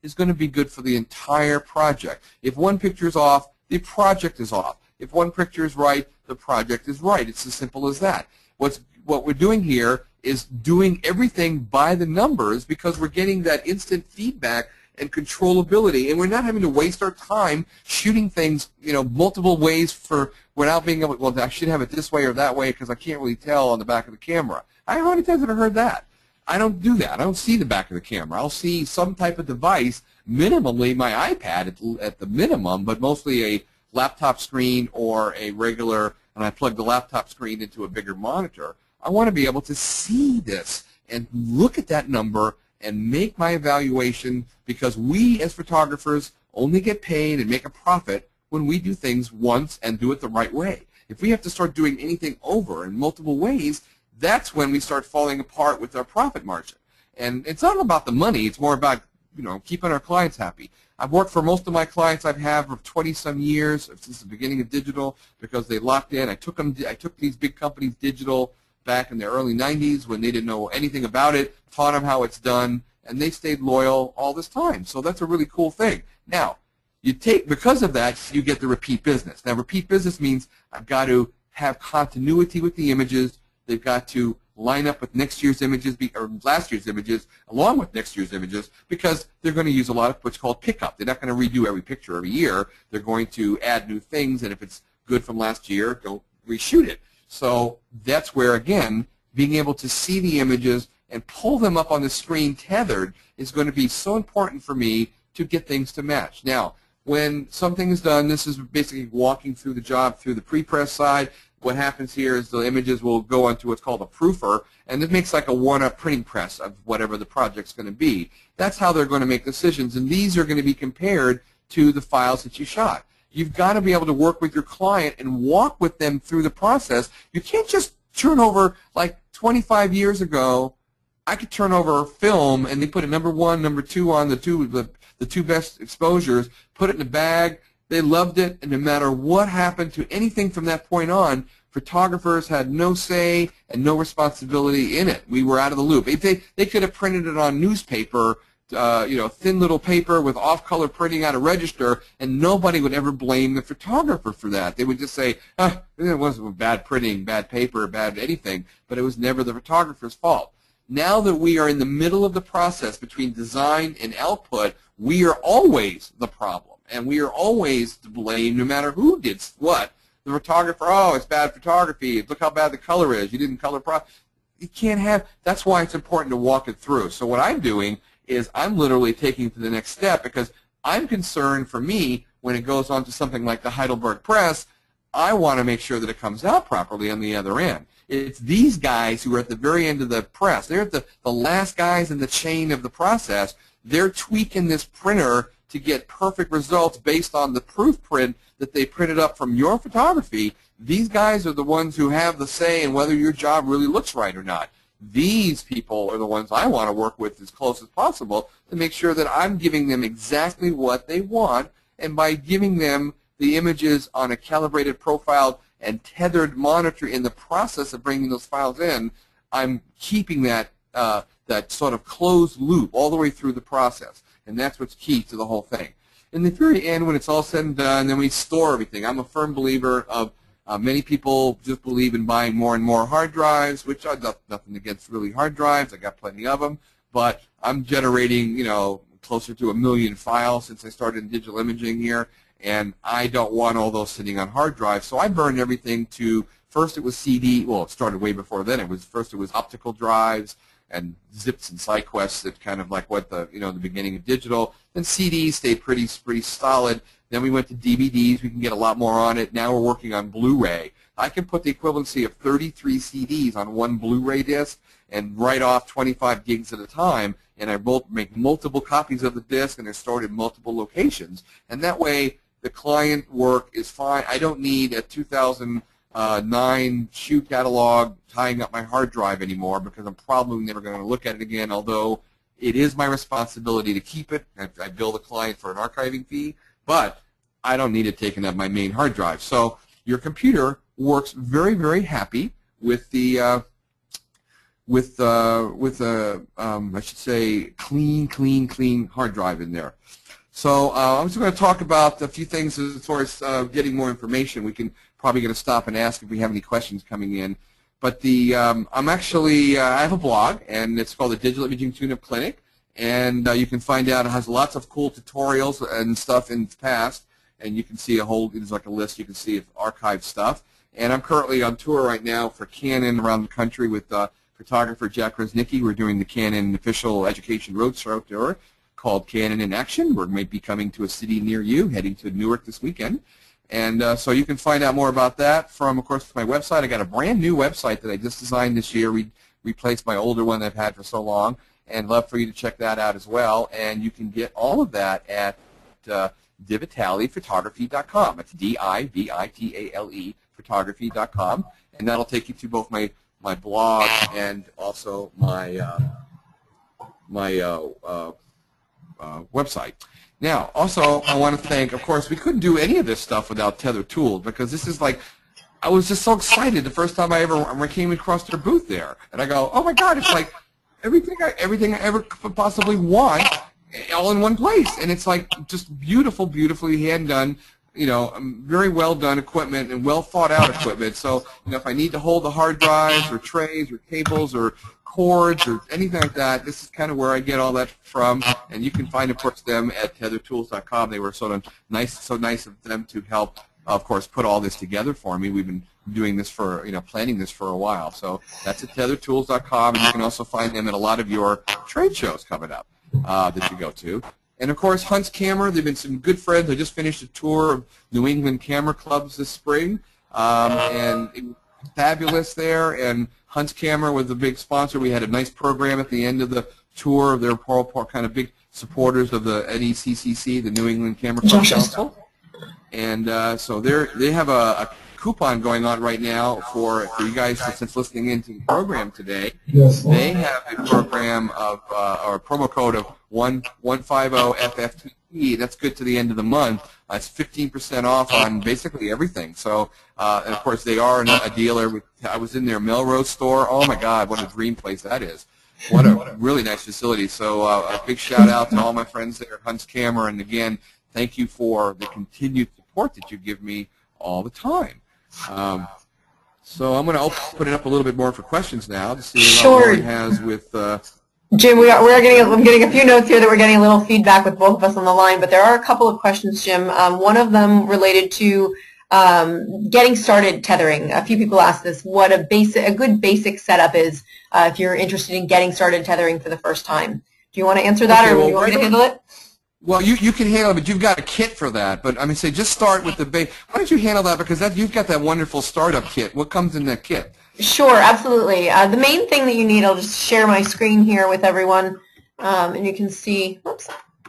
is going to be good for the entire project. If one picture is off, the project is off. If one picture is right, the project is right. It's as simple as that. What's, what we're doing here is doing everything by the numbers because we're getting that instant feedback and controllability, and we're not having to waste our time shooting things, you know, multiple ways for without being able. Well, I should have it this way or that way because I can't really tell on the back of the camera. I how many times have I heard that? I don't do that. I don't see the back of the camera. I'll see some type of device, minimally my iPad at, at the minimum, but mostly a laptop screen or a regular. And I plug the laptop screen into a bigger monitor. I want to be able to see this and look at that number and make my evaluation, because we as photographers only get paid and make a profit when we do things once and do it the right way. If we have to start doing anything over in multiple ways, that's when we start falling apart with our profit margin. And it's not about the money, it's more about, you know, keeping our clients happy. I've worked for most of my clients I've had for twenty some years since the beginning of digital because they locked in. I took them I took these big companies digital back in the early nineties when they didn't know anything about it, taught them how it's done, and they stayed loyal all this time. So that's a really cool thing. Now, you take, because of that, you get the repeat business. Now, repeat business means I've got to have continuity with the images. They've got to line up with next year's images, or last year's images, along with next year's images, because they're going to use a lot of what's called pickup. They're not going to redo every picture every year. They're going to add new things, and if it's good from last year, don't reshoot it. So that's where, again, being able to see the images and pull them up on the screen tethered is going to be so important for me to get things to match. Now, when something is done, this is basically walking through the job through the pre-press side. What happens here is the images will go onto what's called a proofer, and it makes like a one-up printing press of whatever the project's going to be. That's how they're going to make decisions, and these are going to be compared to the files that you shot. You've got to be able to work with your client and walk with them through the process. You can't just turn over, like twenty-five years ago, I could turn over a film and they put a number one, number two on the two, the, the two best exposures, put it in a bag. They loved it, and no matter what happened to anything from that point on, photographers had no say and no responsibility in it. We were out of the loop. If they, they could have printed it on newspaper, Uh, you know, thin little paper with off-color printing out of register, and nobody would ever blame the photographer for that. They would just say, ah, it wasn't bad printing, bad paper, bad anything, but it was never the photographer's fault. Now that we are in the middle of the process between design and output, we are always the problem, and we are always to blame no matter who did what. The photographer, oh, it's bad photography. Look how bad the color is. You didn't color properly. You can't have, that's why it's important to walk it through. So what I'm doing is I'm literally taking it to the next step, because I'm concerned, for me, when it goes on to something like the Heidelberg press, I want to make sure that it comes out properly on the other end. It's these guys who are at the very end of the press. They're at the, the last guys in the chain of the process. They're tweaking this printer to get perfect results based on the proof print that they printed up from your photography. These guys are the ones who have the say in whether your job really looks right or not. These people are the ones I want to work with as close as possible to make sure that I'm giving them exactly what they want, and by giving them the images on a calibrated, profiled, and tethered monitor in the process of bringing those files in, I'm keeping that, uh, that sort of closed loop all the way through the process, and that's what's key to the whole thing. In the very end, when it's all said and done, then we store everything. I'm a firm believer of Uh, many people just believe in buying more and more hard drives, which I've got nothing against really hard drives. I got plenty of them, but I'm generating, you know, closer to a million files since I started in digital imaging here, and I don't want all those sitting on hard drives. So I burned everything to, first it was C D. Well, it started way before then. It was first it was optical drives and zips and SideQuests, that kind of like what the, you know, the beginning of digital. Then C Ds stayed pretty pretty solid. Then we went to D V Ds. We can get a lot more on it. Now we're working on Blu-ray. I can put the equivalency of thirty-three C Ds on one Blu-ray disc and write off twenty-five gigs at a time, and I both make multiple copies of the disc, and they're stored in multiple locations. And that way, the client work is fine. I don't need a two thousand nine shoe catalog tying up my hard drive anymore, because I'm probably never going to look at it again, although it is my responsibility to keep it. I, I bill the client for an archiving fee, but I don't need it taking up my main hard drive. So your computer works very, very happy with the uh, with uh, with a um, I should say clean, clean, clean hard drive in there. So uh, I'm just going to talk about a few things as far as uh, getting more information. We can probably going to stop and ask if we have any questions coming in. But the um, I'm actually uh, I have a blog, and it's called the Digital Imaging Tune-Up Clinic, and uh, you can find out it has lots of cool tutorials and stuff in the past, and you can see a whole there's like a list you can see of archived stuff. And I'm currently on tour right now for Canon around the country with uh, photographer Jack Reznicki. We're doing the Canon official education roadshow tour called Canon in Action. We might be coming to a city near you, heading to Newark this weekend. And uh, so you can find out more about that from, of course, my website. I got a brand new website that I just designed this year. We replaced my older one that I've had for so long, and love for you to check that out as well. And you can get all of that at uh, divitale photography dot com. It's D I V I T A L E photography dot com, and that'll take you to both my my blog and also my uh, my uh, uh, uh, website. Now, also, I want to thank, of course, we couldn't do any of this stuff without Tethered Tools, because this is like, I was just so excited the first time I ever I came across their booth there, and I go, oh my God, it's like everything I everything I ever could possibly want, all in one place, and it's like just beautiful, beautifully hand done. You know, very well done equipment and well thought out equipment. So, you know, if I need to hold the hard drives or trays or cables or cords or anything like that, this is kind of where I get all that from. And you can find, of course, them at tethered tools dot com. They were sort of nice, so nice of them to help, of course, put all this together for me. We've been doing this for, you know, planning this for a while. So that's at tethered tools dot com, and you can also find them at a lot of your trade shows coming up uh, that you go to. And, of course, Hunt's Camera, they've been some good friends. I just finished a tour of New England camera clubs this spring, um, and it was fabulous there. And Hunt's Camera was a big sponsor. We had a nice program at the end of the tour. They're kind of big supporters of the N E C C C, the New England Camera Club Council. And uh, so they're, they have a, a coupon going on right now for, for you guys since listening into the program today. Yes. They have a program of, uh, or a promo code of one one five zero F F T P. That's good to the end of the month. Uh, it's fifteen percent off on basically everything. So, uh, and of course, they are a dealer. With, I was in their Melrose store. Oh my God, what a dream place that is! What a really nice facility. So, uh, a big shout out to all my friends there at Hunt's Camera, and again, thank you for the continued support that you give me all the time. Um, so I'm going to open it up a little bit more for questions now to see what Lauren has with. Uh, Jim, we are, we're getting, I'm getting a few notes here that we're getting a little feedback with both of us on the line, but there are a couple of questions, Jim. Um, one of them related to um, getting started tethering. A few people asked this, what a basic, a good basic setup is uh, if you're interested in getting started tethering for the first time. Do you want to answer that, okay, or well, do you want me to handle it? Well, you, you can handle it, but you've got a kit for that. But I mean, say just start with the base. Why don't you handle that, because that, you've got that wonderful startup kit. What comes in that kit? Sure, absolutely. Uh, the main thing that you need, I'll just share my screen here with everyone, um, and you can see, oops.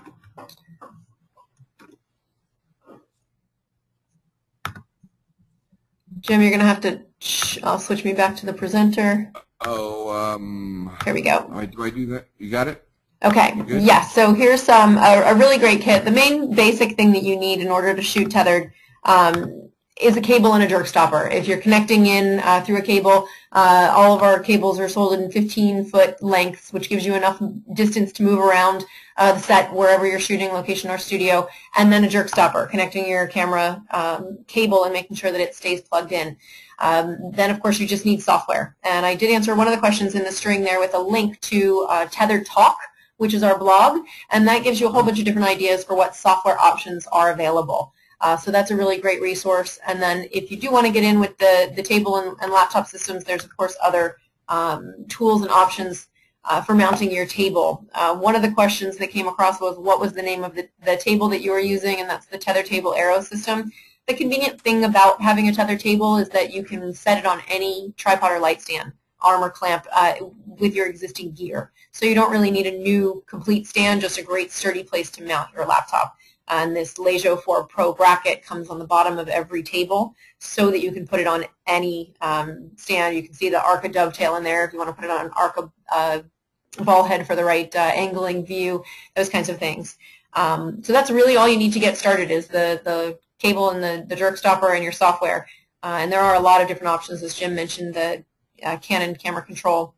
Jim, you're going to have to, I'll switch me back to the presenter. Oh, um. Here we go. Do I, do I do that? You got it? Okay, yes, so here's um, a, a really great kit. The main basic thing that you need in order to shoot tethered um, is a cable and a jerk stopper. If you're connecting in uh, through a cable, uh, all of our cables are sold in fifteen foot lengths, which gives you enough distance to move around uh, the set wherever you're shooting, location or studio, and then a jerk stopper, connecting your camera um, cable and making sure that it stays plugged in. Um, then, of course, you just need software. And I did answer one of the questions in the string there with a link to uh, Tethered Talk, which is our blog, and that gives you a whole bunch of different ideas for what software options are available. Uh, so that's a really great resource. And then if you do want to get in with the, the table and, and laptop systems, there's, of course, other um, tools and options uh, for mounting your table. Uh, one of the questions that came across was, what was the name of the, the table that you were using, and that's the Tether Table Aero system. The convenient thing about having a tether table is that you can set it on any tripod or light stand, arm or clamp, uh, with your existing gear. So you don't really need a new complete stand, just a great sturdy place to mount your laptop. And this Leisure four Pro bracket comes on the bottom of every table so that you can put it on any um, stand. You can see the Arca dovetail in there if you want to put it on an Arca uh, ball head for the right uh, angling view, those kinds of things. Um, so that's really all you need to get started is the, the cable and the, the jerk stopper and your software. Uh, and there are a lot of different options, as Jim mentioned, the uh, Canon camera control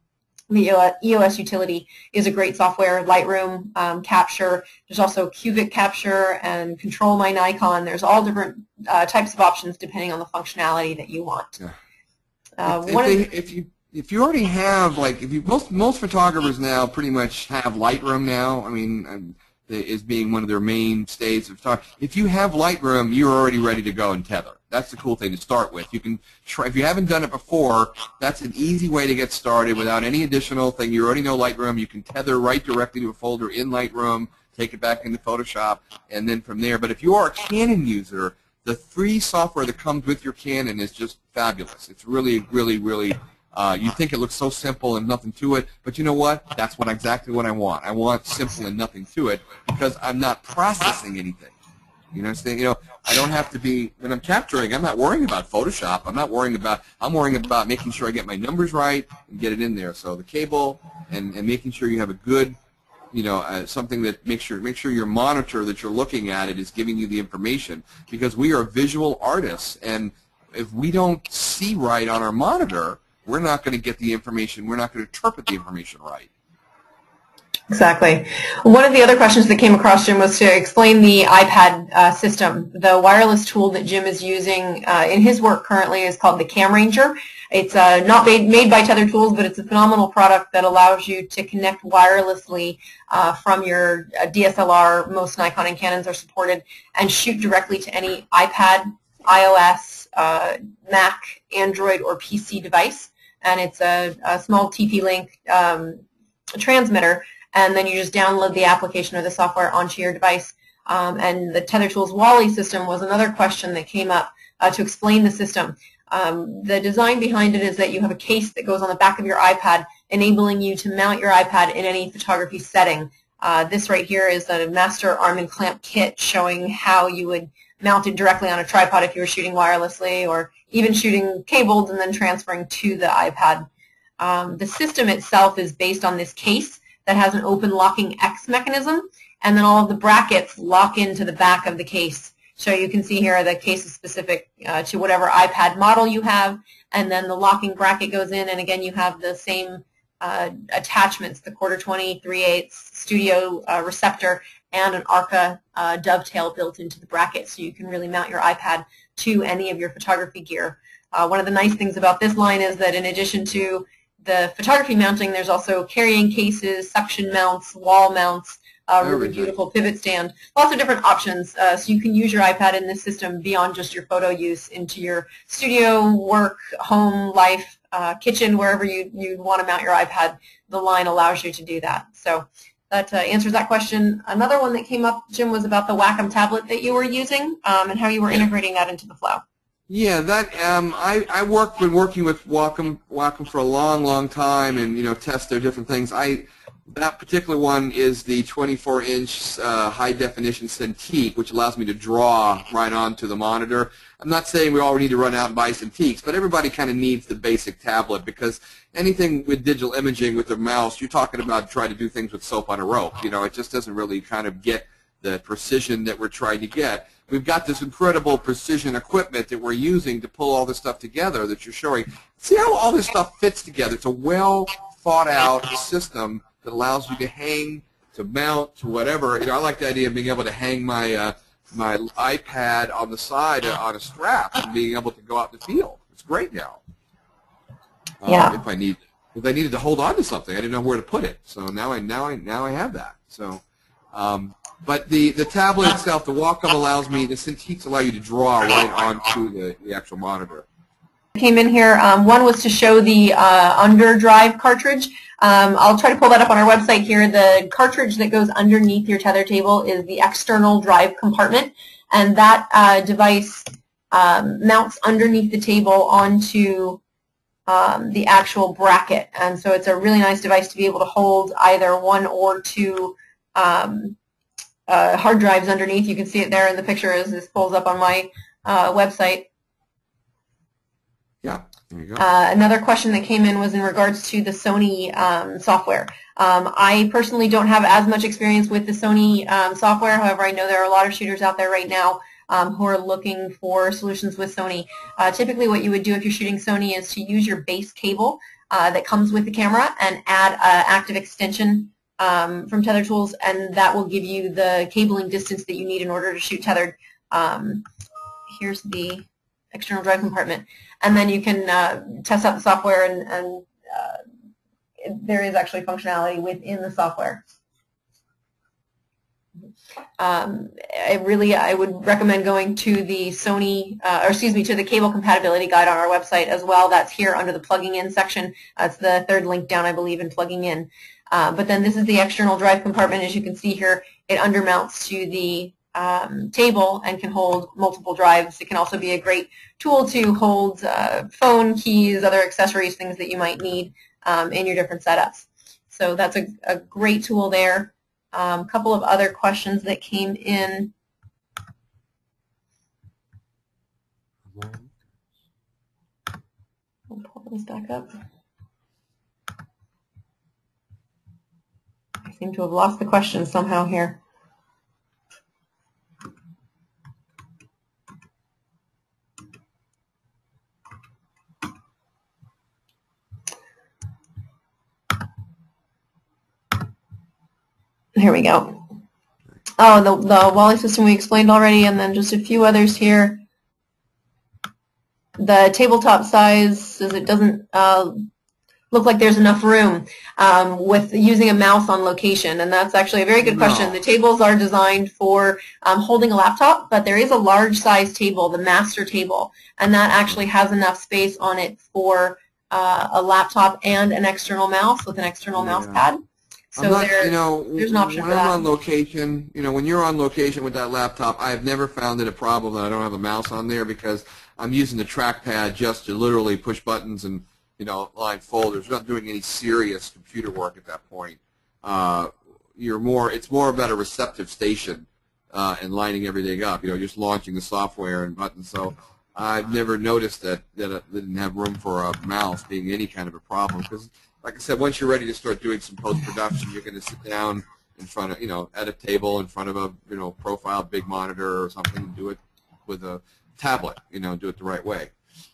the E O S utility is a great software. Lightroom um, capture. There's also cubic capture and control my Nikon. There's all different uh, types of options depending on the functionality that you want. Yeah. Uh, if, one if, of they, if you if you already have, like, if you most most photographers now pretty much have Lightroom now. I mean, um, is being one of their mainstays of talk. If you have Lightroom, you're already ready to go and tether. That's the cool thing to start with. You can try, if you haven't done it before, that's an easy way to get started without any additional thing. You already know Lightroom. You can tether right directly to a folder in Lightroom, take it back into Photoshop, and then from there. But if you are a Canon user, the free software that comes with your Canon is just fabulous. It's really, really, really, uh, you think it looks so simple and nothing to it, but you know what? That's what exactly what I want. I want simple and nothing to it because I'm not processing anything. You know what I'm saying? You know, I don't have to be, when I'm capturing, I'm not worrying about Photoshop. I'm not worrying about, I'm worrying about making sure I get my numbers right and get it in there. So the cable and, and making sure you have a good, you know, uh, something that makes sure, make sure your monitor that you're looking at it is giving you the information, because we are visual artists, and if we don't see right on our monitor, we're not going to get the information, we're not going to interpret the information right. Exactly. One of the other questions that came across, Jim, was to explain the iPad uh, system. The wireless tool that Jim is using uh, in his work currently is called the Cam Ranger. It's uh, not made, made by Tethered Tools, but it's a phenomenal product that allows you to connect wirelessly uh, from your uh, D S L R, most Nikon and Canons are supported, and shoot directly to any iPad, iOS, uh, Mac, Android, or P C device. And it's a, a small T P-Link um, transmitter, and then you just download the application or the software onto your device. Um, and the Tethered Tools Wally system was another question that came up uh, to explain the system. Um, the design behind it is that you have a case that goes on the back of your iPad, enabling you to mount your iPad in any photography setting. Uh, this right here is a master arm and clamp kit showing how you would mount it directly on a tripod if you were shooting wirelessly, or even shooting cabled and then transferring to the iPad. Um, the system itself is based on this case that has an open locking X mechanism, and then all of the brackets lock into the back of the case. So you can see here the case is specific uh, to whatever iPad model you have, and then the locking bracket goes in, and again you have the same uh, attachments, the quarter twenty, three eighths, studio uh, receptor, and an Arca uh, dovetail built into the bracket, so you can really mount your iPad to any of your photography gear. Uh, one of the nice things about this line is that in addition to the photography mounting, there's also carrying cases, suction mounts, wall mounts, uh, really beautiful pivot stand, lots of different options. Uh, so you can use your iPad in this system beyond just your photo use into your studio, work, home, life, uh, kitchen, wherever you, you want to mount your iPad. The line allows you to do that. So that uh, answers that question. Another one that came up, Jim, was about the Wacom tablet that you were using um, and how you were integrating that into the flow. Yeah, that um, I I worked been working with Wacom Wacom for a long, long time, and you know test their different things. I that particular one is the twenty-four inch uh, high definition Cintiq, which allows me to draw right onto the monitor. I'm not saying we all need to run out and buy Cintiqs, but everybody kind of needs the basic tablet, because anything with digital imaging with the mouse, you're talking about trying to do things with soap on a rope. You know, it just doesn't really kind of get the precision that we're trying to get. We've got this incredible precision equipment that we're using to pull all this stuff together that you're showing. See how all this stuff fits together. It's a well thought out system that allows you to hang, to mount, to whatever. You know, I like the idea of being able to hang my uh, my iPad on the side uh, on a strap and being able to go out in the field. It's great now. Um, yeah. If I need, if I needed to hold on to something, I didn't know where to put it. So now I now I now I have that. So. Um, But the, the tablet itself, the Wacom allows me, the Cintiqs allow you to draw right onto the, the actual monitor. Came in here. Um, one was to show the uh, underdrive cartridge. Um, I'll try to pull that up on our website here. The cartridge that goes underneath your tether table is the external drive compartment, and that uh, device um, mounts underneath the table onto um, the actual bracket. And so it's a really nice device to be able to hold either one or two um, Uh, hard drives underneath. You can see it there in the picture as this pulls up on my uh, website. Yeah, there you go. Uh, another question that came in was in regards to the Sony um, software. Um, I personally don't have as much experience with the Sony um, software. However, I know there are a lot of shooters out there right now um, who are looking for solutions with Sony. Uh, typically what you would do if you're shooting Sony is to use your base cable uh, that comes with the camera and add an active extension um, from Tether Tools, and that will give you the cabling distance that you need in order to shoot tethered. Um, here's the external drive compartment, and then you can uh, test out the software, and, and uh, there is actually functionality within the software. Um, I really, I would recommend going to the Sony, uh, or excuse me, to the cable compatibility guide on our website as well. That's here under the plugging in section. That's the third link down, I believe, in plugging in. Uh, but then this is the external drive compartment. As you can see here, it undermounts to the um, table and can hold multiple drives. It can also be a great tool to hold uh, phone, keys, other accessories, things that you might need um, in your different setups. So that's a, a great tool there. A um, couple of other questions that came in. I'll pull this back up. I seem to have lost the question somehow here. Here we go. Oh, the, the Wally system we explained already, and then just a few others here. The tabletop size says it doesn't uh, look like there's enough room um, with using a mouse on location, and that's actually a very good No. question. The tables are designed for um, holding a laptop, but there is a large size table, the master table, and that actually has enough space on it for uh, a laptop and an external mouse with an external Yeah. mouse pad. So I'm not, there, you know, there's an option when for I'm that. on location, you know, when you're on location with that laptop, I have never found it a problem that I don't have a mouse on there, because I'm using the trackpad just to literally push buttons and, you know, line folders. We're not doing any serious computer work at that point. Uh, you're more, it's more about a receptive station uh, and lining everything up. You know, just launching the software and buttons. So I've never noticed that that it didn't have room for a mouse being any kind of a problem, because, like I said, once you're ready to start doing some post-production, you're going to sit down in front of, you know, at a table in front of a, you know, profile big monitor or something, and do it with a tablet, you know, do it the right way.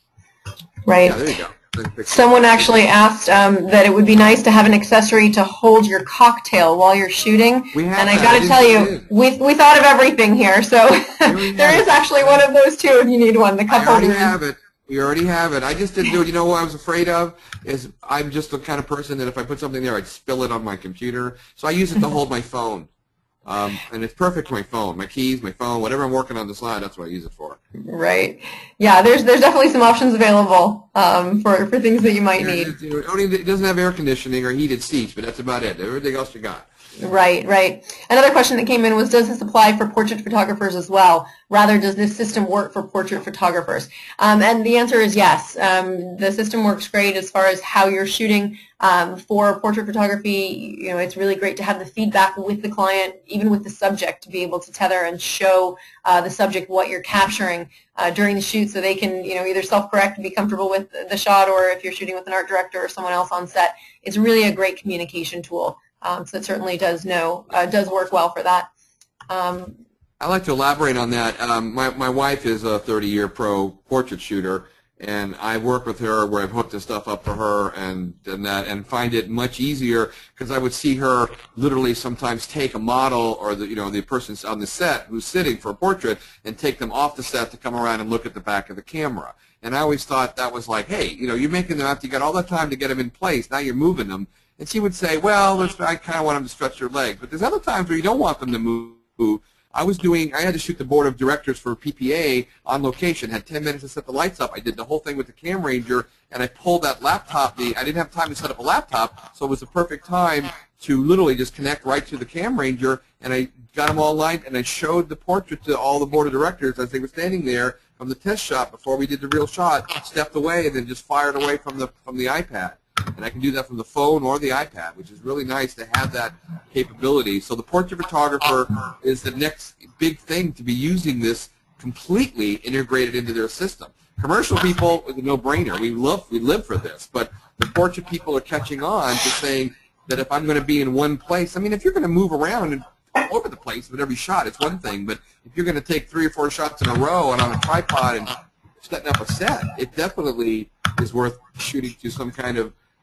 Right. Yeah, there you go. Someone actually asked um, that it would be nice to have an accessory to hold your cocktail while you're shooting. We have and I that. got to It tell is- you, it is. we, we thought of everything here. So already there have is it. actually one of those too if you need one, the cup I already holder. have it. We already have it. I just didn't do it. You know what I was afraid of? Is I'm just the kind of person that if I put something there, I'd spill it on my computer. So I use it to hold my phone. Um, and it's perfect for my phone, my keys, my phone, whatever I'm working on the slide, that's what I use it for. Right. Yeah, there's there's definitely some options available um, for, for things that you might Yeah, need. It, it, only, it doesn't have air conditioning or heated seats, but that's about it. Everything else you got. Right, right. Another question that came in was, does this apply for portrait photographers as well? Rather, does this system work for portrait photographers? Um, and the answer is yes. Um, the system works great as far as how you're shooting. Um, for portrait photography, you know, it's really great to have the feedback with the client, even with the subject, to be able to tether and show uh, the subject what you're capturing uh, during the shoot, so they can, you know, either self-correct and be comfortable with the shot, or if you're shooting with an art director or someone else on set, it's really a great communication tool. Um, so it certainly does know, uh, does work well for that. Um, I'd like to elaborate on that. Um, my, my wife is a thirty-year pro portrait shooter, and I work with her where I've hooked this stuff up for her and, and that, and find it much easier, because I would see her literally sometimes take a model or the, you know, the person on the set who's sitting for a portrait and take them off the set to come around and look at the back of the camera. And I always thought that was like, hey, you know, you're making them after you got all that time to get them in place, now you're moving them. And she would say, well, let's, I kind of want them to stretch their legs. But there's other times where you don't want them to move. I was doing, I had to shoot the board of directors for P P A on location, had ten minutes to set the lights up. I did the whole thing with the Cam Ranger, and I pulled that laptop. The, I didn't have time to set up a laptop, so it was the perfect time to literally just connect right to the Cam Ranger, and I got them all lined, and I showed the portrait to all the board of directors as they were standing there from the test shot before we did the real shot, stepped away, and then just fired away from the, from the iPad. And I can do that from the phone or the iPad, which is really nice to have that capability. So the portrait photographer is the next big thing to be using this completely integrated into their system. Commercial people, it's a no-brainer. We love, we live for this. But the portrait people are catching on to saying that if I'm going to be in one place, I mean, if you're going to move around and all over the place with every shot, it's one thing. But if you're going to take three or four shots in a row and on a tripod and setting up a set, it definitely is worth shooting to some kind of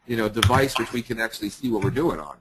you know, device which we can actually see what we're doing on.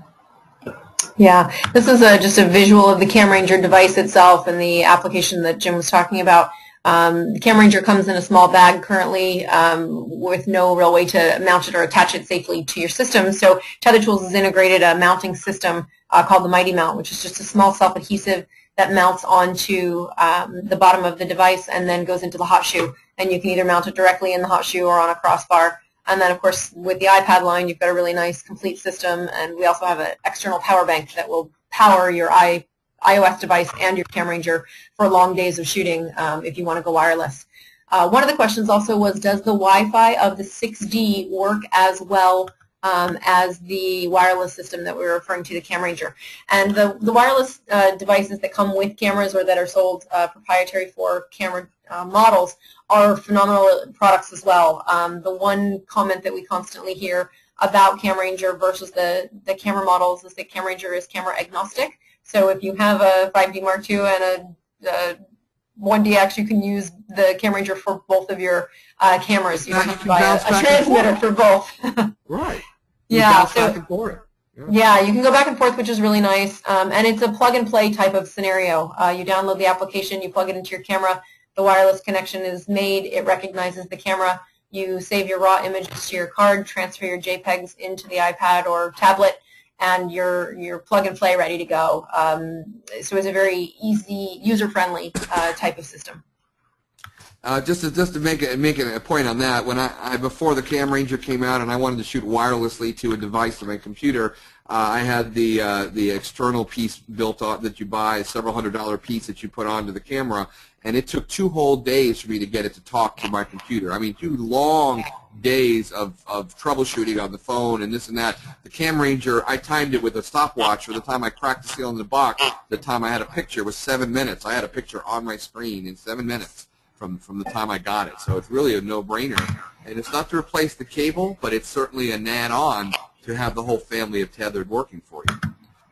Yeah, this is a, just a visual of the CamRanger device itself and the application that Jim was talking about. Um, the CamRanger comes in a small bag currently um, with no real way to mount it or attach it safely to your system. So Tethered Tools has integrated a mounting system uh, called the Mighty Mount, which is just a small self-adhesive that mounts onto um, the bottom of the device and then goes into the hot shoe. And you can either mount it directly in the hot shoe or on a crossbar. And then, of course, with the iPad line, you've got a really nice complete system. And we also have an external power bank that will power your i iOS device and your CamRanger for long days of shooting um, if you want to go wireless. Uh, one of the questions also was, does the Wi-Fi of the six D work as well um, as the wireless system that we were referring to, the CamRanger? And the, the wireless uh, devices that come with cameras or that are sold uh, proprietary for camera uh, models are phenomenal products as well. Um, the one comment that we constantly hear about CamRanger versus the, the camera models is that CamRanger is camera agnostic. So if you have a five D Mark two and a, a one D X, you can use the CamRanger for both of your uh, cameras. You don't have to buy a, a transmitter for both. Right. Yeah. So, back and forth. Yeah. yeah, you can go back and forth, which is really nice. Um, and it's a plug-and-play type of scenario. Uh, you download the application, you plug it into your camera, the wireless connection is made, it recognizes the camera, you save your raw images to your card, transfer your JPEGs into the iPad or tablet, and you're, you're plug-and-play ready to go. Um, so it's a very easy, user-friendly uh, type of system. Uh, just to just to make a, make a point on that, when I, I before the CamRanger came out and I wanted to shoot wirelessly to a device on my computer, uh, I had the uh, the external piece built on that you buy, a several hundred dollar piece that you put onto the camera, and it took two whole days for me to get it to talk to my computer. I mean, two long days of of troubleshooting on the phone and this and that. The CamRanger, I timed it with a stopwatch. For the time I cracked the seal in the box, the time I had a picture was seven minutes. I had a picture on my screen in seven minutes. From, from the time I got it. So it's really a no-brainer. And it's not to replace the cable, but it's certainly an add-on to have the whole family of Tethered working for you.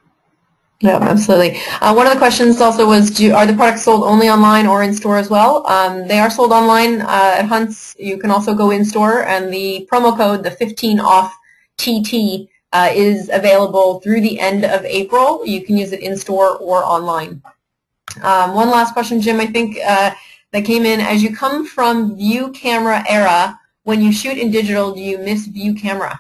Yeah, absolutely. Uh, one of the questions also was, do, are the products sold only online or in-store as well? Um, they are sold online uh, at Hunt's. You can also go in-store, and the promo code, the fifteen off T T, uh, is available through the end of April. You can use it in-store or online. Um, one last question, Jim, I think, uh, that came in. As you come from view camera era, when you shoot in digital, do you miss view camera?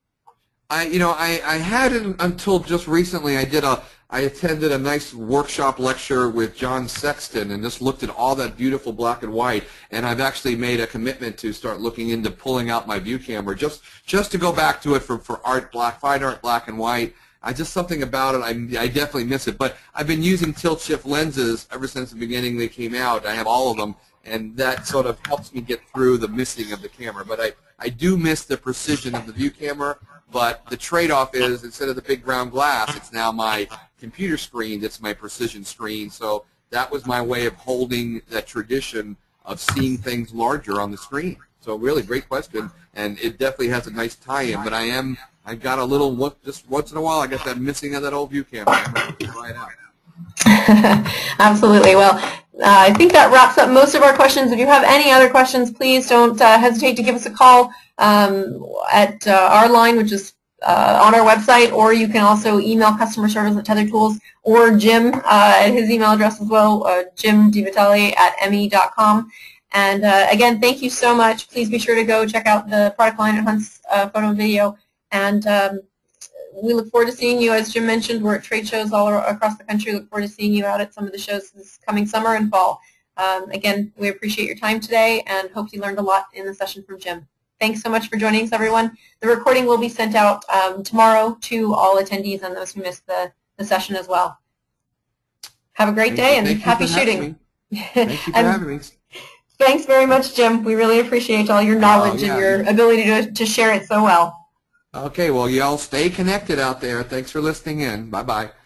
I, you know, I, I had it until just recently. I did a, I attended a nice workshop lecture with John Sexton and just looked at all that beautiful black and white. And I've actually made a commitment to start looking into pulling out my view camera just, just to go back to it for, for art, black, fine art, black and white. I just something about it. I, I definitely miss it. But I've been using tilt shift lenses ever since the beginning they came out. I have all of them, and that sort of helps me get through the missing of the camera. But I, I do miss the precision of the view camera. But the trade-off is, instead of the big round glass, it's now my computer screen that's my precision screen. So that was my way of holding that tradition of seeing things larger on the screen. So really great question, and it definitely has a nice tie-in. But I am, I got a little, just once in a while, I got that missing of that old view camera. I'm going to try it out. Absolutely. Well, uh, I think that wraps up most of our questions. If you have any other questions, please don't uh, hesitate to give us a call um, at uh, our line, which is uh, on our website, or you can also email customer service at Tethered Tools, or Jim uh, at his email address as well, uh, Jim DiVitale at M E dot com. And uh, again, thank you so much. Please be sure to go check out the product line at Hunt's uh, Photo and Video. And um, we look forward to seeing you. As Jim mentioned, we're at trade shows all across the country. Look forward to seeing you out at some of the shows this coming summer and fall. Um, again, we appreciate your time today and hope you learned a lot in the session from Jim. Thanks so much for joining us, everyone. The recording will be sent out um, tomorrow to all attendees and those who missed the, the session as well. Have a great Thank day you. and Thank happy you for shooting. Thank you for and having me. Thanks very much, Jim. We really appreciate all your knowledge oh, yeah. and your ability to, to share it so well. Okay, well, y'all stay connected out there. Thanks for listening in. Bye-bye.